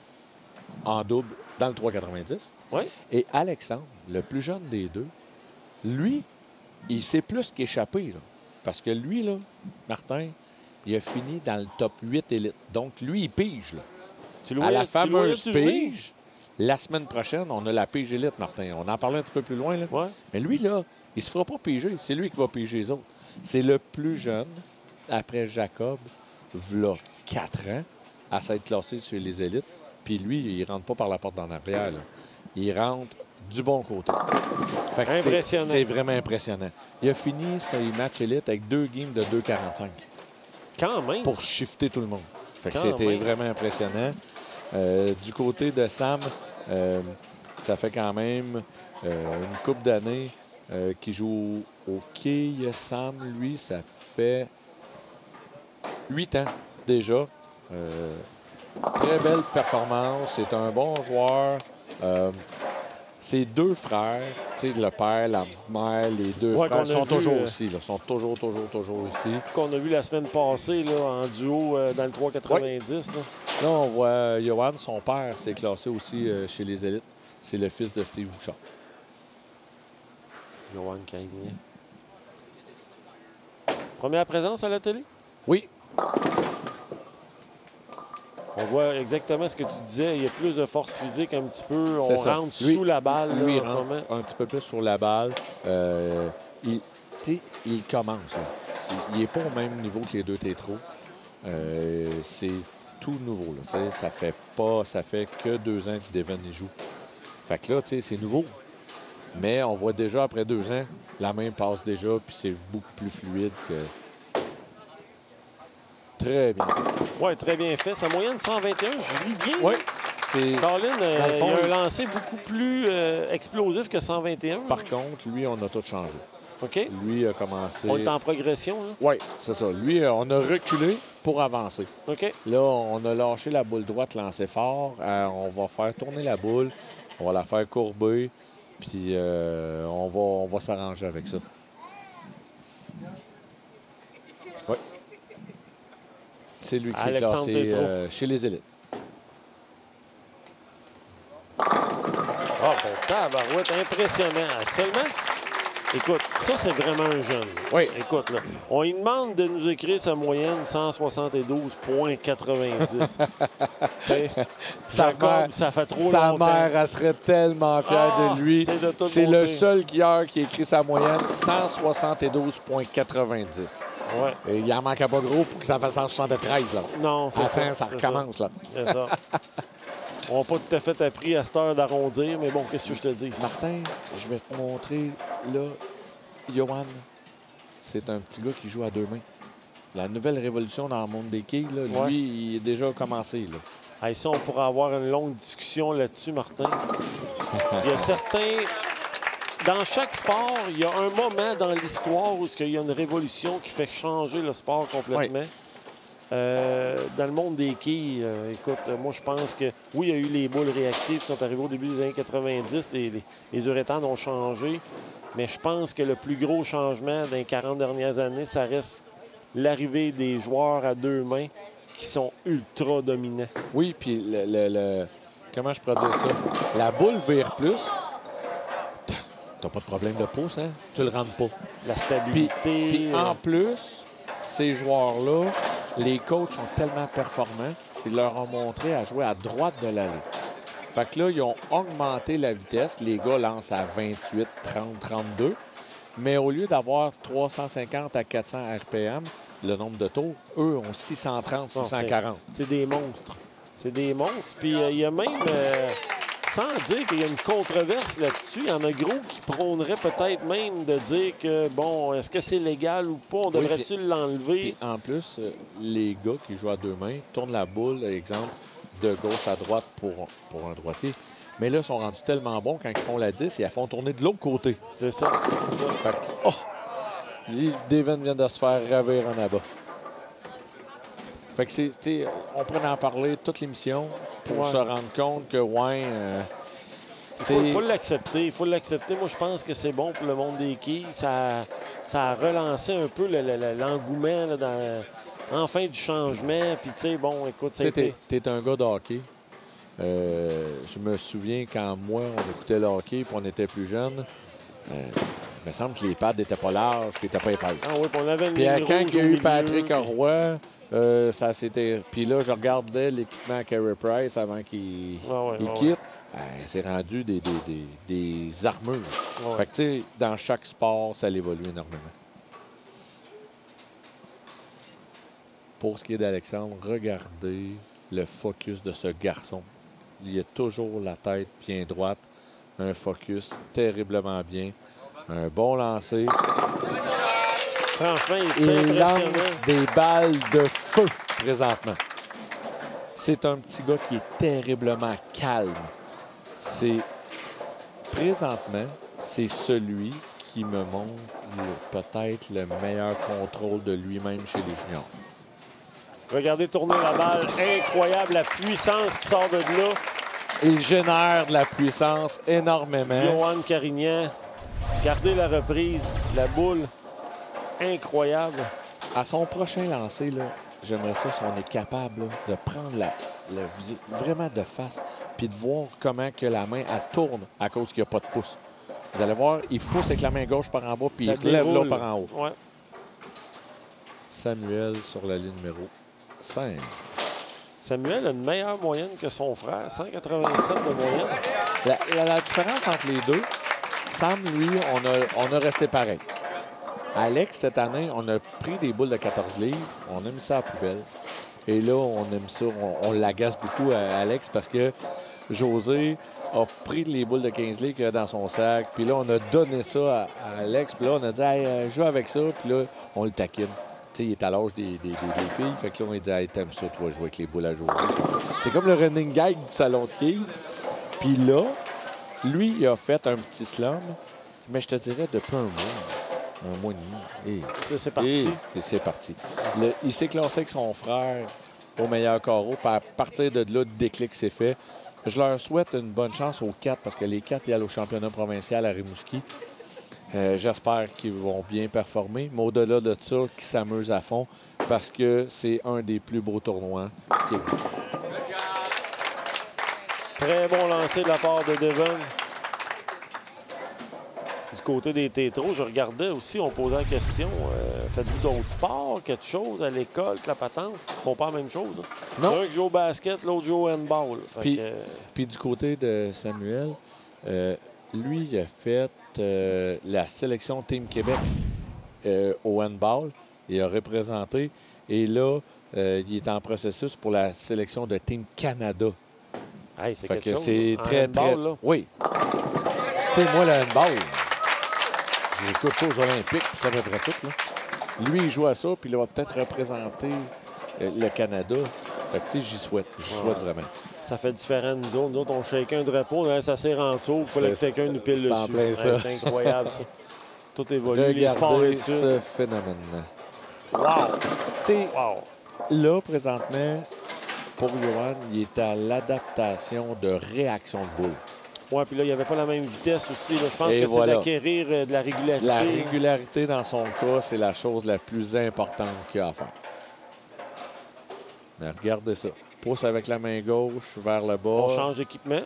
en double dans le trois quatre-vingt-dix. Oui. Et Alexandre, le plus jeune des deux, lui, il s'est plus qu'échappé. Parce que lui, là, Martin, il a fini dans le top huit élite. Donc, lui, il pige. Là. Tu le à voyais, la fameuse tu pige, la semaine prochaine, on a la pige élite, Martin. On en parlait un petit peu plus loin. Là. Ouais. Mais lui, là, il ne se fera pas piger. C'est lui qui va piger les autres. C'est le plus jeune, après Jacob, v'là quatre ans, à s'être classé chez les élites. Puis lui, il ne rentre pas par la porte d'en arrière. Là. Il rentre du bon côté. Impressionnant. C'est vraiment impressionnant. Il a fini ses matchs élites avec deux games de deux quarante-cinq. Quand même. Pour shifter tout le monde. C'était vraiment impressionnant. Euh, du côté de Sam, euh, ça fait quand même euh, une couple d'années euh, qu'il joue au quai. Sam, lui, ça fait huit ans déjà. Euh, très belle performance. C'est un bon joueur. Euh, Ses deux frères, tu sais, le père, la mère, les deux ouais, frères sont vu, toujours euh, ici. Là, sont toujours, toujours, toujours ici. Qu'on a vu la semaine passée là, en duo euh, dans le trois quatre-vingt-dix. Ouais. Là. là, on voit Johan, son père, s'est classé aussi euh, chez les élites. C'est le fils de Steve Bouchard. Johan Caigné. Première présence à la télé? Oui. On voit exactement ce que tu disais. Il y a plus de force physique un petit peu. On ça. rentre lui, sous la balle. Lui, là, il en rentre ce moment. un petit peu plus sur la balle. Euh, il, il commence. Là. Il n'est pas au même niveau que les deux Tétrault. Euh, C'est tout nouveau. Là. Ça fait pas, ça fait que deux ans que Devon y joue. Fait que là, c'est nouveau. Mais on voit déjà, après deux ans, la main passe déjà, puis c'est beaucoup plus fluide que... Très bien. Oui, très bien fait. Sa moyenne cent vingt et un, je lis bien. Oui. Colin, euh, fond, il a un lancé beaucoup plus euh, explosif que cent vingt et un. Par contre, lui, on a tout changé. OK. Lui a commencé... On est en progression. Oui, c'est ça. Lui, on a reculé pour avancer. OK. Là, on a lâché la boule droite, lancé fort. Euh, on va faire tourner la boule. On va la faire courber. Puis euh, on va, on va s'arranger avec ça. Oui. C'est lui qui s'est classé euh, chez les élites. Ah, bon, tabarouette, impressionnant. Seulement, écoute, ça, c'est vraiment un jeune. Oui. Écoute, là, on lui demande de nous écrire sa moyenne cent soixante-douze virgule quatre-vingt-dix. Sa mère, ça fait trop sa longtemps. mère, elle serait tellement fière ah, de lui. C'est le seul hier qui a écrit sa moyenne cent soixante-douze virgule quatre-vingt-dix. Ouais. Et il en manquait pas gros pour que ça fasse cent soixante-treize. Là. Non, c'est ça. Ça recommence. Là. C'est ça. On n'a pas tout à fait appris à cette heure d'arrondir, mais bon, qu'est-ce que je te dis? Martin, je vais te montrer, là, Johan, c'est un petit gars qui joue à deux mains. La nouvelle révolution dans le monde des quilles, là, ouais. lui, il est déjà commencé. Là. Hey, ça, on pourra avoir une longue discussion là-dessus, Martin. Il y a certains... Dans chaque sport, il y a un moment dans l'histoire où il y a une révolution qui fait changer le sport complètement. Oui. Euh, dans le monde des quilles, euh, écoute, euh, moi je pense que oui, il y a eu les boules réactives qui sont arrivées au début des années quatre-vingt-dix, les, les, les urétanes ont changé, mais je pense que le plus gros changement dans les quarante dernières années, ça reste l'arrivée des joueurs à deux mains qui sont ultra dominants. Oui, puis le, le, le... comment je pourrais dire ça? La boule vire plus. T'as pas de problème de pouce, hein? Tu le rentres pas. La stabilité. Puis, puis en plus, ces joueurs-là, les coachs sont tellement performants, ils leur ont montré à jouer à droite de l'allée. Fait que là, ils ont augmenté la vitesse. Les gars lancent à vingt-huit, trente, trente-deux. Mais au lieu d'avoir trois cent cinquante à quatre cents R P M, le nombre de tours, eux ont six cent trente, six cent quarante. C'est des monstres. C'est des monstres. Puis il euh, y a même, euh, sans dire qu'il y a une controverse là-dessus, il y en a gros qui prôneraient peut-être même de dire que, bon, est-ce que c'est légal ou pas? On devrait-tu oui, l'enlever? En plus, euh, les gars qui jouent à deux mains tournent la boule, exemple, de gauche à droite pour, pour un droitier. Mais là, ils sont rendus tellement bons quand ils font la dix et ils font tourner de l'autre côté. C'est ça. Fait que, oh! Devon vient de se faire ravir en abat. Fait que c'est, on pourrait en parler toute l'émission pour ouais. se rendre compte que, ouais... Euh, il faut l'accepter. Il faut l'accepter. Moi, je pense que c'est bon pour le monde des quilles. Ça, ça a relancé un peu l'engouement le, le, dans... Enfin, du changement. Puis, tu sais, bon, écoute, ça a été... T'es es un gars de hockey. Euh, je me souviens quand moi, on écoutait le hockey puis on était plus jeunes. Euh, il me semble que les pads n'étaient pas larges puis n'étaient pas épaisses. Ah oui, puis on avait une Puis ligne quand rouge il y a eu au Patrick milieu. Roy, euh, ça s'était... Puis là, je regardais l'équipement à Carey Price avant qu'il ah ouais, ah quitte. Ouais. Euh, c'est rendu des, des, des, des armures. Ouais. Fait que, tu sais, dans chaque sport, ça évolue énormément. Pour ce qui est d'Alexandre, regardez le focus de ce garçon. Il a toujours la tête bien droite. Un focus terriblement bien. Un bon lancer. Franchement, il, il lance des balles de feu présentement. C'est un petit gars qui est terriblement calme. C'est présentement, c'est celui qui me montre peut-être le meilleur contrôle de lui-même chez les juniors. Regardez tourner la balle. Incroyable la puissance qui sort de là. Il génère de la puissance énormément. Johan Carignan. Regardez la reprise. La boule. Incroyable. À son prochain lancer, j'aimerais ça si on est capable là, de prendre la, la, vraiment de face puis de voir comment que la main elle tourne à cause qu'il n'y a pas de pouce. Vous allez voir, il pousse avec la main gauche par en bas puis il lève là par en haut. Ouais. Samuel sur la ligne numéro cinq. Samuel a une meilleure moyenne que son frère, cent quatre-vingt-sept de moyenne. La, la, la différence entre les deux, Sam, lui, on a, on a resté pareil. Alex, cette année, on a pris des boules de quatorze livres, on a mis ça à la poubelle. Et là, on aime ça, on, on l'agace beaucoup à Alex parce que José a pris les boules de quinze livres qu'il a dans son sac. Puis là, on a donné ça à, à Alex. Puis là, on a dit, hey, joue avec ça. Puis là, on le taquine. Tu sais, il est à l'âge des, des, des, des filles. Fait que là, on lui dit, hey, t'aimes ça, toi, jouer avec les boules à José. C'est comme le running gag du salon de quilles. Puis là, lui, il a fait un petit slam. Mais je te dirais, depuis un mois. Un mois et demi. Et c'est parti. Et c'est parti. Le, il s'est classé avec son frère au meilleur carreau. Puis à partir de là, le déclic s'est fait. Je leur souhaite une bonne chance aux quatre parce que les quatre y allent au championnat provincial à Rimouski. Euh, J'espère qu'ils vont bien performer. Mais au-delà de ça, qu'ils s'amusent à fond parce que c'est un des plus beaux tournois qui existent. Très bon lancer de la part de Devon. Du côté des tétros, je regardais aussi, on posait la question, euh, faites-vous d'autres sports, quelque chose à l'école, que la patente? Ils font pas la même chose. Hein? Non. Un qui joue au basket, l'autre joue au handball. Puis, que... puis du côté de Samuel, euh, lui, il a fait euh, la sélection Team Québec euh, au handball. Il a représenté. Et là, euh, il est en processus pour la sélection de Team Canada. Hey, c'est quelque chose. C'est très, handball, très... Là. Oui. Tu sais, moi, le handball... J'écoute ça aux Olympiques, puis ça va être tout. Là. Lui, il joue à ça, puis il va peut-être représenter euh, le Canada. Fait que, tu sais, j'y souhaite. J'y ouais. souhaite vraiment. Ça fait différent de nous autres. Nous autres, on shake un drapeau, là, ça s'est en dessous. Il fallait que quelqu'un nous pile dessus. Ouais, c'est incroyable, ça. Tout évolue. Regardez les sports ce phénomène. Wow! Tu sais, wow. là, présentement, pour Johan, il est à l'adaptation de réaction de boule. Oui, puis là, il n'y avait pas la même vitesse aussi. Là. Je pense Et que voilà. c'est d'acquérir euh, de la régularité. La régularité, dans son cas, c'est la chose la plus importante qu'il y a à faire. Mais regardez ça. Pousse avec la main gauche vers le bas. On change d'équipement.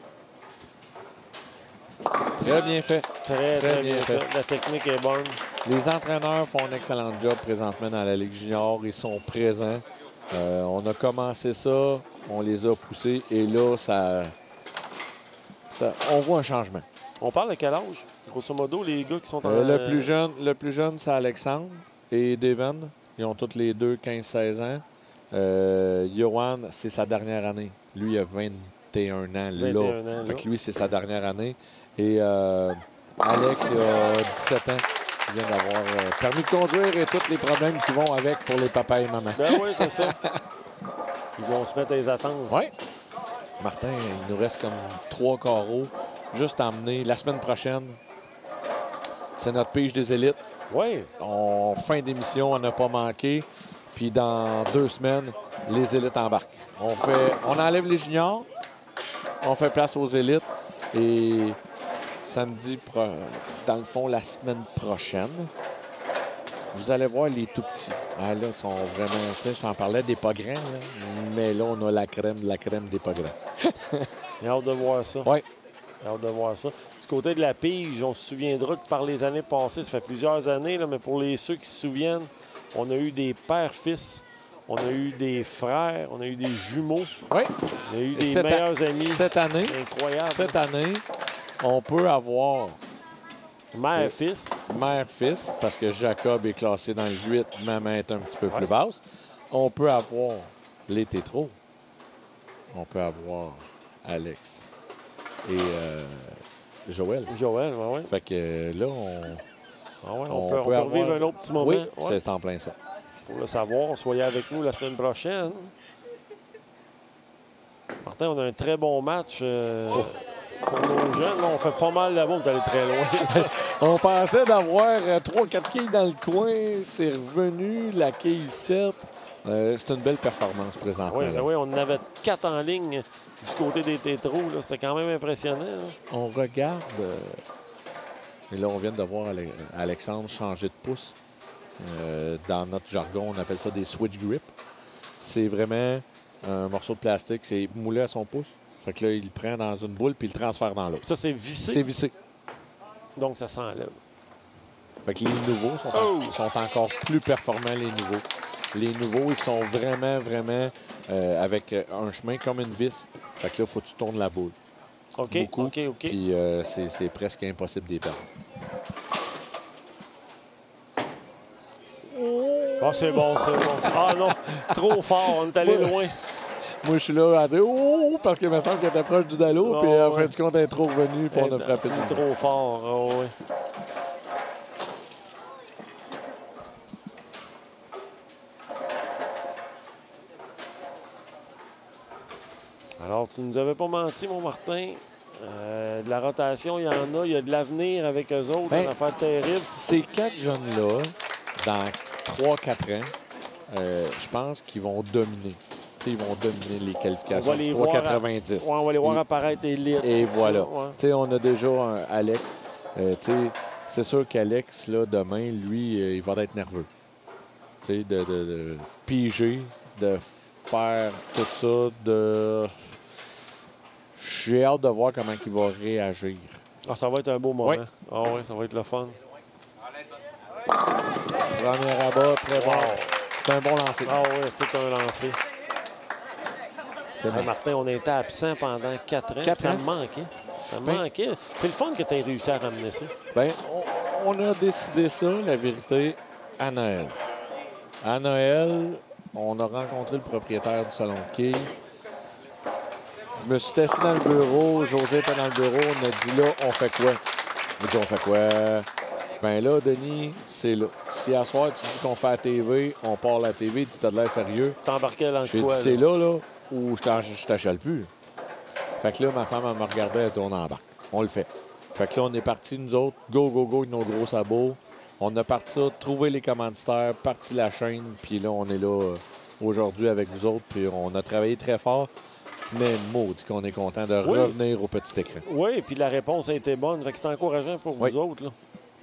Très bien fait. Très, très, Très bien bien fait. fait. La technique est bonne. Les entraîneurs font un excellent job présentement dans la Ligue junior. Ils sont présents. Euh, on a commencé ça, on les a poussés et là, ça, ça, on voit un changement. On parle de quel âge? Grosso modo, les gars qui sont en... Euh, le plus jeune, le plus jeune, c'est Alexandre et Devon. Ils ont tous les deux quinze seize ans. Euh, Johan, c'est sa dernière année. Lui, il a vingt et un ans. vingt et Là. un ans, Fait là. que lui, c'est sa dernière année. Et euh, Alex, il a dix-sept ans. Il vient d'avoir euh, permis de conduire et tous les problèmes qui vont avec pour les papas et mamans. Ben oui, c'est ça. Ils vont se mettre à les attendre. Oui. Martin, il nous reste comme trois carreaux juste à emmener la semaine prochaine. C'est notre pige des élites. Oui. En fin d'émission, on n'a pas manqué. Puis dans deux semaines, les élites embarquent. On, fait, on enlève les juniors, on fait place aux élites. Et samedi, pro- dans le fond, la semaine prochaine, vous allez voir les tout petits. Ah, là, ils sont vraiment, tu sais, je t'en parlais des pas grands, là, mais là, on a la crème de la crème des pas grands. J'ai hâte de voir ça. Oui. J'ai hâte de voir ça. Du côté de la pige, on se souviendra que par les années passées, ça fait plusieurs années, là, mais pour les ceux qui se souviennent, on a eu des pères-fils, on a eu des frères, on a eu des jumeaux, Oui. on a eu des Cette a- meilleurs amis. Cette année, Incroyable. cette année, on peut avoir Mère-fils. mère-fils, parce que Jacob est classé dans le huit, maman est un petit peu plus basse. On peut avoir les tétros. On peut avoir Alex et euh, Joël. Joël, oui, oui. Fait que euh, là, on, Ah ouais, on, on peut, on peut peut avoir- revivre un autre petit moment. oui, ouais, c'est en plein ça. pour le savoir. Soyez avec nous la semaine prochaine. Martin, on a un très bon match euh, pour nos jeunes. Là, on fait pas mal là-bas, on est allé très loin. On pensait d'avoir trois quatre quilles dans le coin. C'est revenu, la quille sept. Euh, c'est une belle performance présentement. oui, là. ben oui, on en avait quatre en ligne du côté des tétros. là. C'était quand même impressionnant. là. On regarde. euh, et là, on vient de voir Ale- Alexandre changer de pouce. Euh, dans notre jargon, on appelle ça des switch grip. C'est vraiment un morceau de plastique, c'est moulé à son pouce. Fait que là, il le prend dans une boule puis il le transfère dans l'autre. Ça, c'est vissé, C'est vissé. donc ça s'enlève. Fait que les nouveaux sont, en- Oh! sont encore plus performants, les nouveaux. Les nouveaux, ils sont vraiment, vraiment euh, avec euh, un chemin comme une vis. Fait que là, il faut que tu tournes la boule. OK, Beaucoup. OK, OK. Puis euh, c'est c'est presque impossible de les perdre. Ah, c'est bon, c'est bon. Ah non, trop fort, on est allé Ouais. loin. Moi, je suis là à dire « Oh! » parce qu'il me semble qu'il était proche du dallo. Oh, puis en ouais. fin de compte, elle est trop revenue puis on a frappé sur le trop fort. Ah oui. Alors, tu nous avais pas menti, mon Martin. Euh, de la rotation, il y en a. Il y a de l'avenir avec eux autres. Ben, une affaire terrible. Ces quatre jeunes-là, dans trois quatre ans, euh, je pense qu'ils vont dominer. T'sais, ils vont dominer les On qualifications va les du voir trois quatre-vingt-dix. Ouais, on va les voir Et- apparaître élite. Et tout ça, voilà. ouais. T'sais, on a déjà un Alex. Euh, t'sais, c'est sûr qu'Alex, là, demain, lui, euh, il va être nerveux. T'sais, de, de, de piger, de faire tout ça, de... J'ai hâte de voir comment il va réagir. Ah, ça va être un beau moment. Ouais. Ah oui, ça va être le fun. Premier rabat, très bon. C'est un bon lancer. Ah oui, tout un lancé. T'sais, Ah, Martin, on était absent pendant quatre ans. Quatre ça ans. me manquait. Ça me Ben- manquait. C'est le fun que tu aies réussi à ramener ça. Ben, on, on a décidé ça, la vérité, à Noël. À Noël, on a rencontré le propriétaire du salon de quilles. Je me suis assis dans le bureau, José était dans le bureau, on a dit là, on fait quoi? Il a dit, on fait quoi? Ben là, Denis, c'est là. Si à soir, tu dis qu'on fait la T V, on part la T V, tu t'as de l'air sérieux. T'embarquais dans J'ai dit, quoi? c'est là? là, là, où je t'en- je t'achale plus. Fait que là, ma femme, elle me regardait, elle dit, on embarque. On le fait. Fait que là, on est partis, nous autres, go, go, go, avec nos gros sabots. On a parti ça, trouvé les commanditaires, parti la chaîne, puis là, on est là, euh, aujourd'hui avec vous autres. Puis on a travaillé très fort. Mais maudit qu'on est content de oui. revenir au petit écran. Oui, et puis la réponse a été bonne. Fait que c'est encourageant pour oui. vous autres. Là.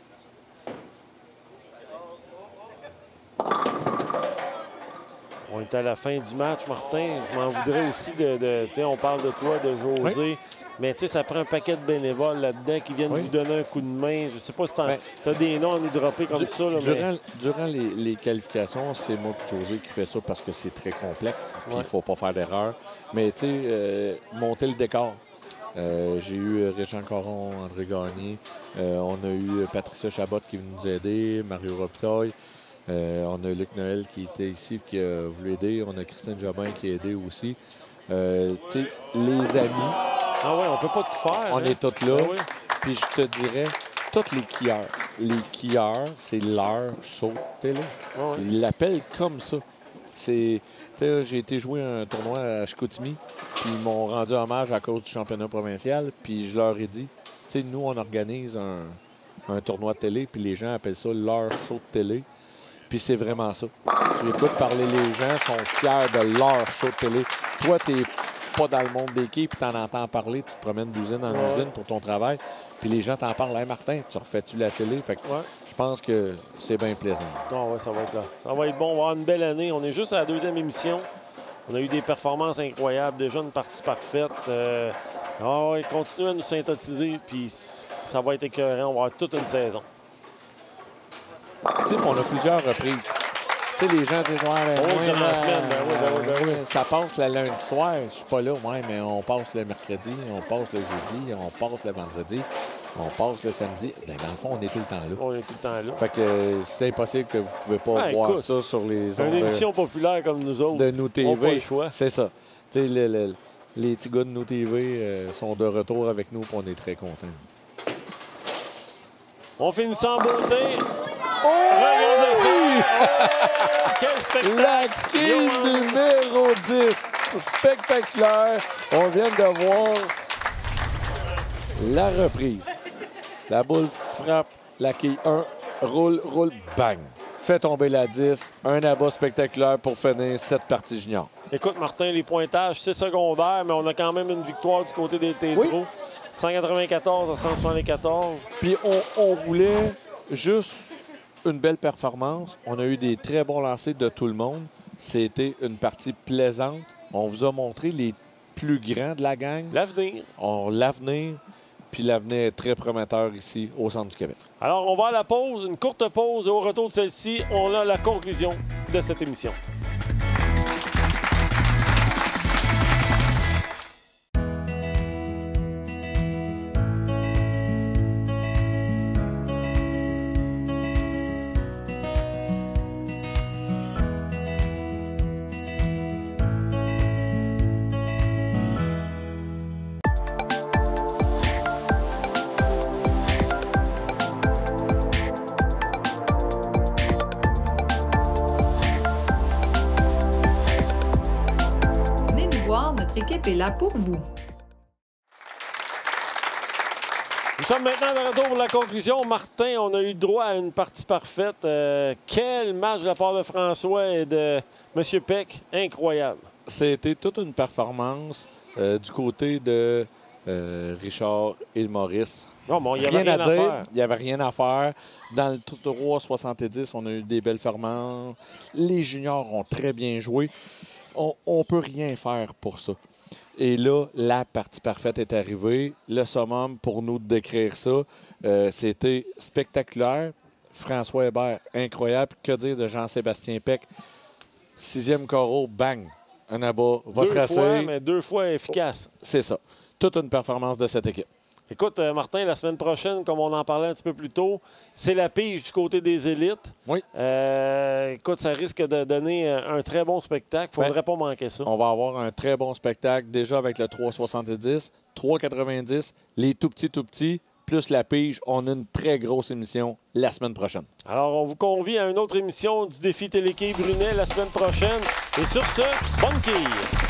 On est à la fin du match, Martin. Je m'en voudrais aussi de... de tu sais, on parle de toi, de José. Oui. Mais tu sais, ça prend un paquet de bénévoles là-dedans qui viennent oui. vous donner un coup de main. Je sais pas si tu ben, as des noms à nous dropper comme du, ça. Là, durant mais... durant les, les qualifications, c'est moi et José qui fait ça parce que c'est très complexe. Il ouais. ne faut pas faire d'erreur. Mais tu sais, euh, monter le décor. Euh, J'ai eu Régent Caron, André Gagné. Euh, on a eu Patricia Chabot qui est venu nous aider, Mario Robitaille. Euh, on a Luc Noël qui était ici et qui a voulu aider. On a Christine Jobin qui a aidé aussi. Euh, tu sais, les amis. Ah ouais, on peut pas tout faire. On hein? est tous là. Ah oui. Puis je te dirais, tous les quilleurs. Les quilleurs, c'est leur show de télé. Ah oui. Ils l'appellent comme ça. C'est, j'ai été jouer un tournoi à Chicoutimi, puis ils m'ont rendu hommage à cause du championnat provincial, puis je leur ai dit, tu sais, nous, on organise un, un tournoi de télé, puis les gens appellent ça leur show de télé. Puis c'est vraiment ça. Tu écoutes parler, les gens sont fiers de leur show de télé. Toi, tu n'es pas dans le monde d'équipe, puis tu en entends parler, tu te promènes d'usine en ouais. usine pour ton travail, puis les gens t'en parlent. Hey Martin, tu refais-tu la télé? Fait que ouais. je pense que c'est bien plaisant. Ah ouais, ça va être là. Ça va être bon. On va avoir une belle année. On est juste à la deuxième émission. On a eu des performances incroyables, déjà une partie parfaite. Euh, ah ouais, continuez à nous synthétiser, puis ça va être écœurant. On va avoir toute une saison. Tu sais, on a plusieurs reprises. Tu sais, les gens disent, ouais, ben, oh, ouais, dans la semaine, ben oui, ben oui, ben oui. Ça passe le lundi soir, je suis pas là, ouais, mais on passe le mercredi, on passe le jeudi, on passe le vendredi, on passe le samedi. Ben, dans le fond, on est tout le temps là. On est tout le temps là. Fait que euh, c'est impossible que vous pouvez pas ben, voir écoute, ça sur les ondes. Une émission de, populaire comme nous autres. De Nous T V. On n'a pas le choix. C'est ça. Tu sais, le, le, les petits gars de Nous T V euh, sont de retour avec nous, et on est très contents. On finit sans beauté. Oh! Regardez ça! Quel spectacle! La quille numéro dix. Spectaculaire. On vient de voir la reprise. La boule frappe la quille un. Roule, roule, bang. Fait tomber la dix. Un abat spectaculaire pour finir cette partie junior. Écoute, Martin, les pointages, c'est secondaire, mais on a quand même une victoire du côté des Tétros. Oui. cent quatre-vingt-quatorze à cent soixante-quatorze. Puis on, on voulait juste une belle performance. On a eu des très bons lancers de tout le monde. C'était une partie plaisante. On vous a montré les plus grands de la gang. L'avenir. On l'avenir. Puis l'avenir est très prometteur ici au centre du Québec. Alors, on va à la pause, une courte pause. Et au retour de celle-ci, on a la conclusion de cette émission. L'équipe est là pour vous. Nous sommes maintenant de retour pour la conclusion. Martin, on a eu droit à une partie parfaite. Euh, quel match de la part de François et de M. Peck. Incroyable. C'était toute une performance euh, du côté de euh, Richard et Maurice. Non, bon, il n'y avait rien, rien à, à dire. faire. Il n'y avait rien à faire. Dans le trois soixante-dix, on a eu des belles performances. Les juniors ont très bien joué. On ne peut rien faire pour ça. Et là, la partie parfaite est arrivée. Le summum, pour nous de décrire ça, euh, c'était spectaculaire. François Hébert, incroyable. Que dire de Jean-Sébastien Peck? Sixième carreau, bang! Un abat, va se rasser. Deux fois, mais deux fois efficace. C'est ça. Toute une performance de cette équipe. Écoute, euh, Martin, la semaine prochaine, comme on en parlait un petit peu plus tôt, c'est la pige du côté des élites. Oui. Euh, écoute, ça risque de donner un très bon spectacle. Il ne faudrait ben, pas manquer ça. On va avoir un très bon spectacle déjà avec le trois soixante-dix, trois quatre-vingt-dix, les tout petits, tout petits, plus la pige. On a une très grosse émission la semaine prochaine. Alors, on vous convie à une autre émission du Défi Téléquille Brunet la semaine prochaine. Et sur ce, bonne quille!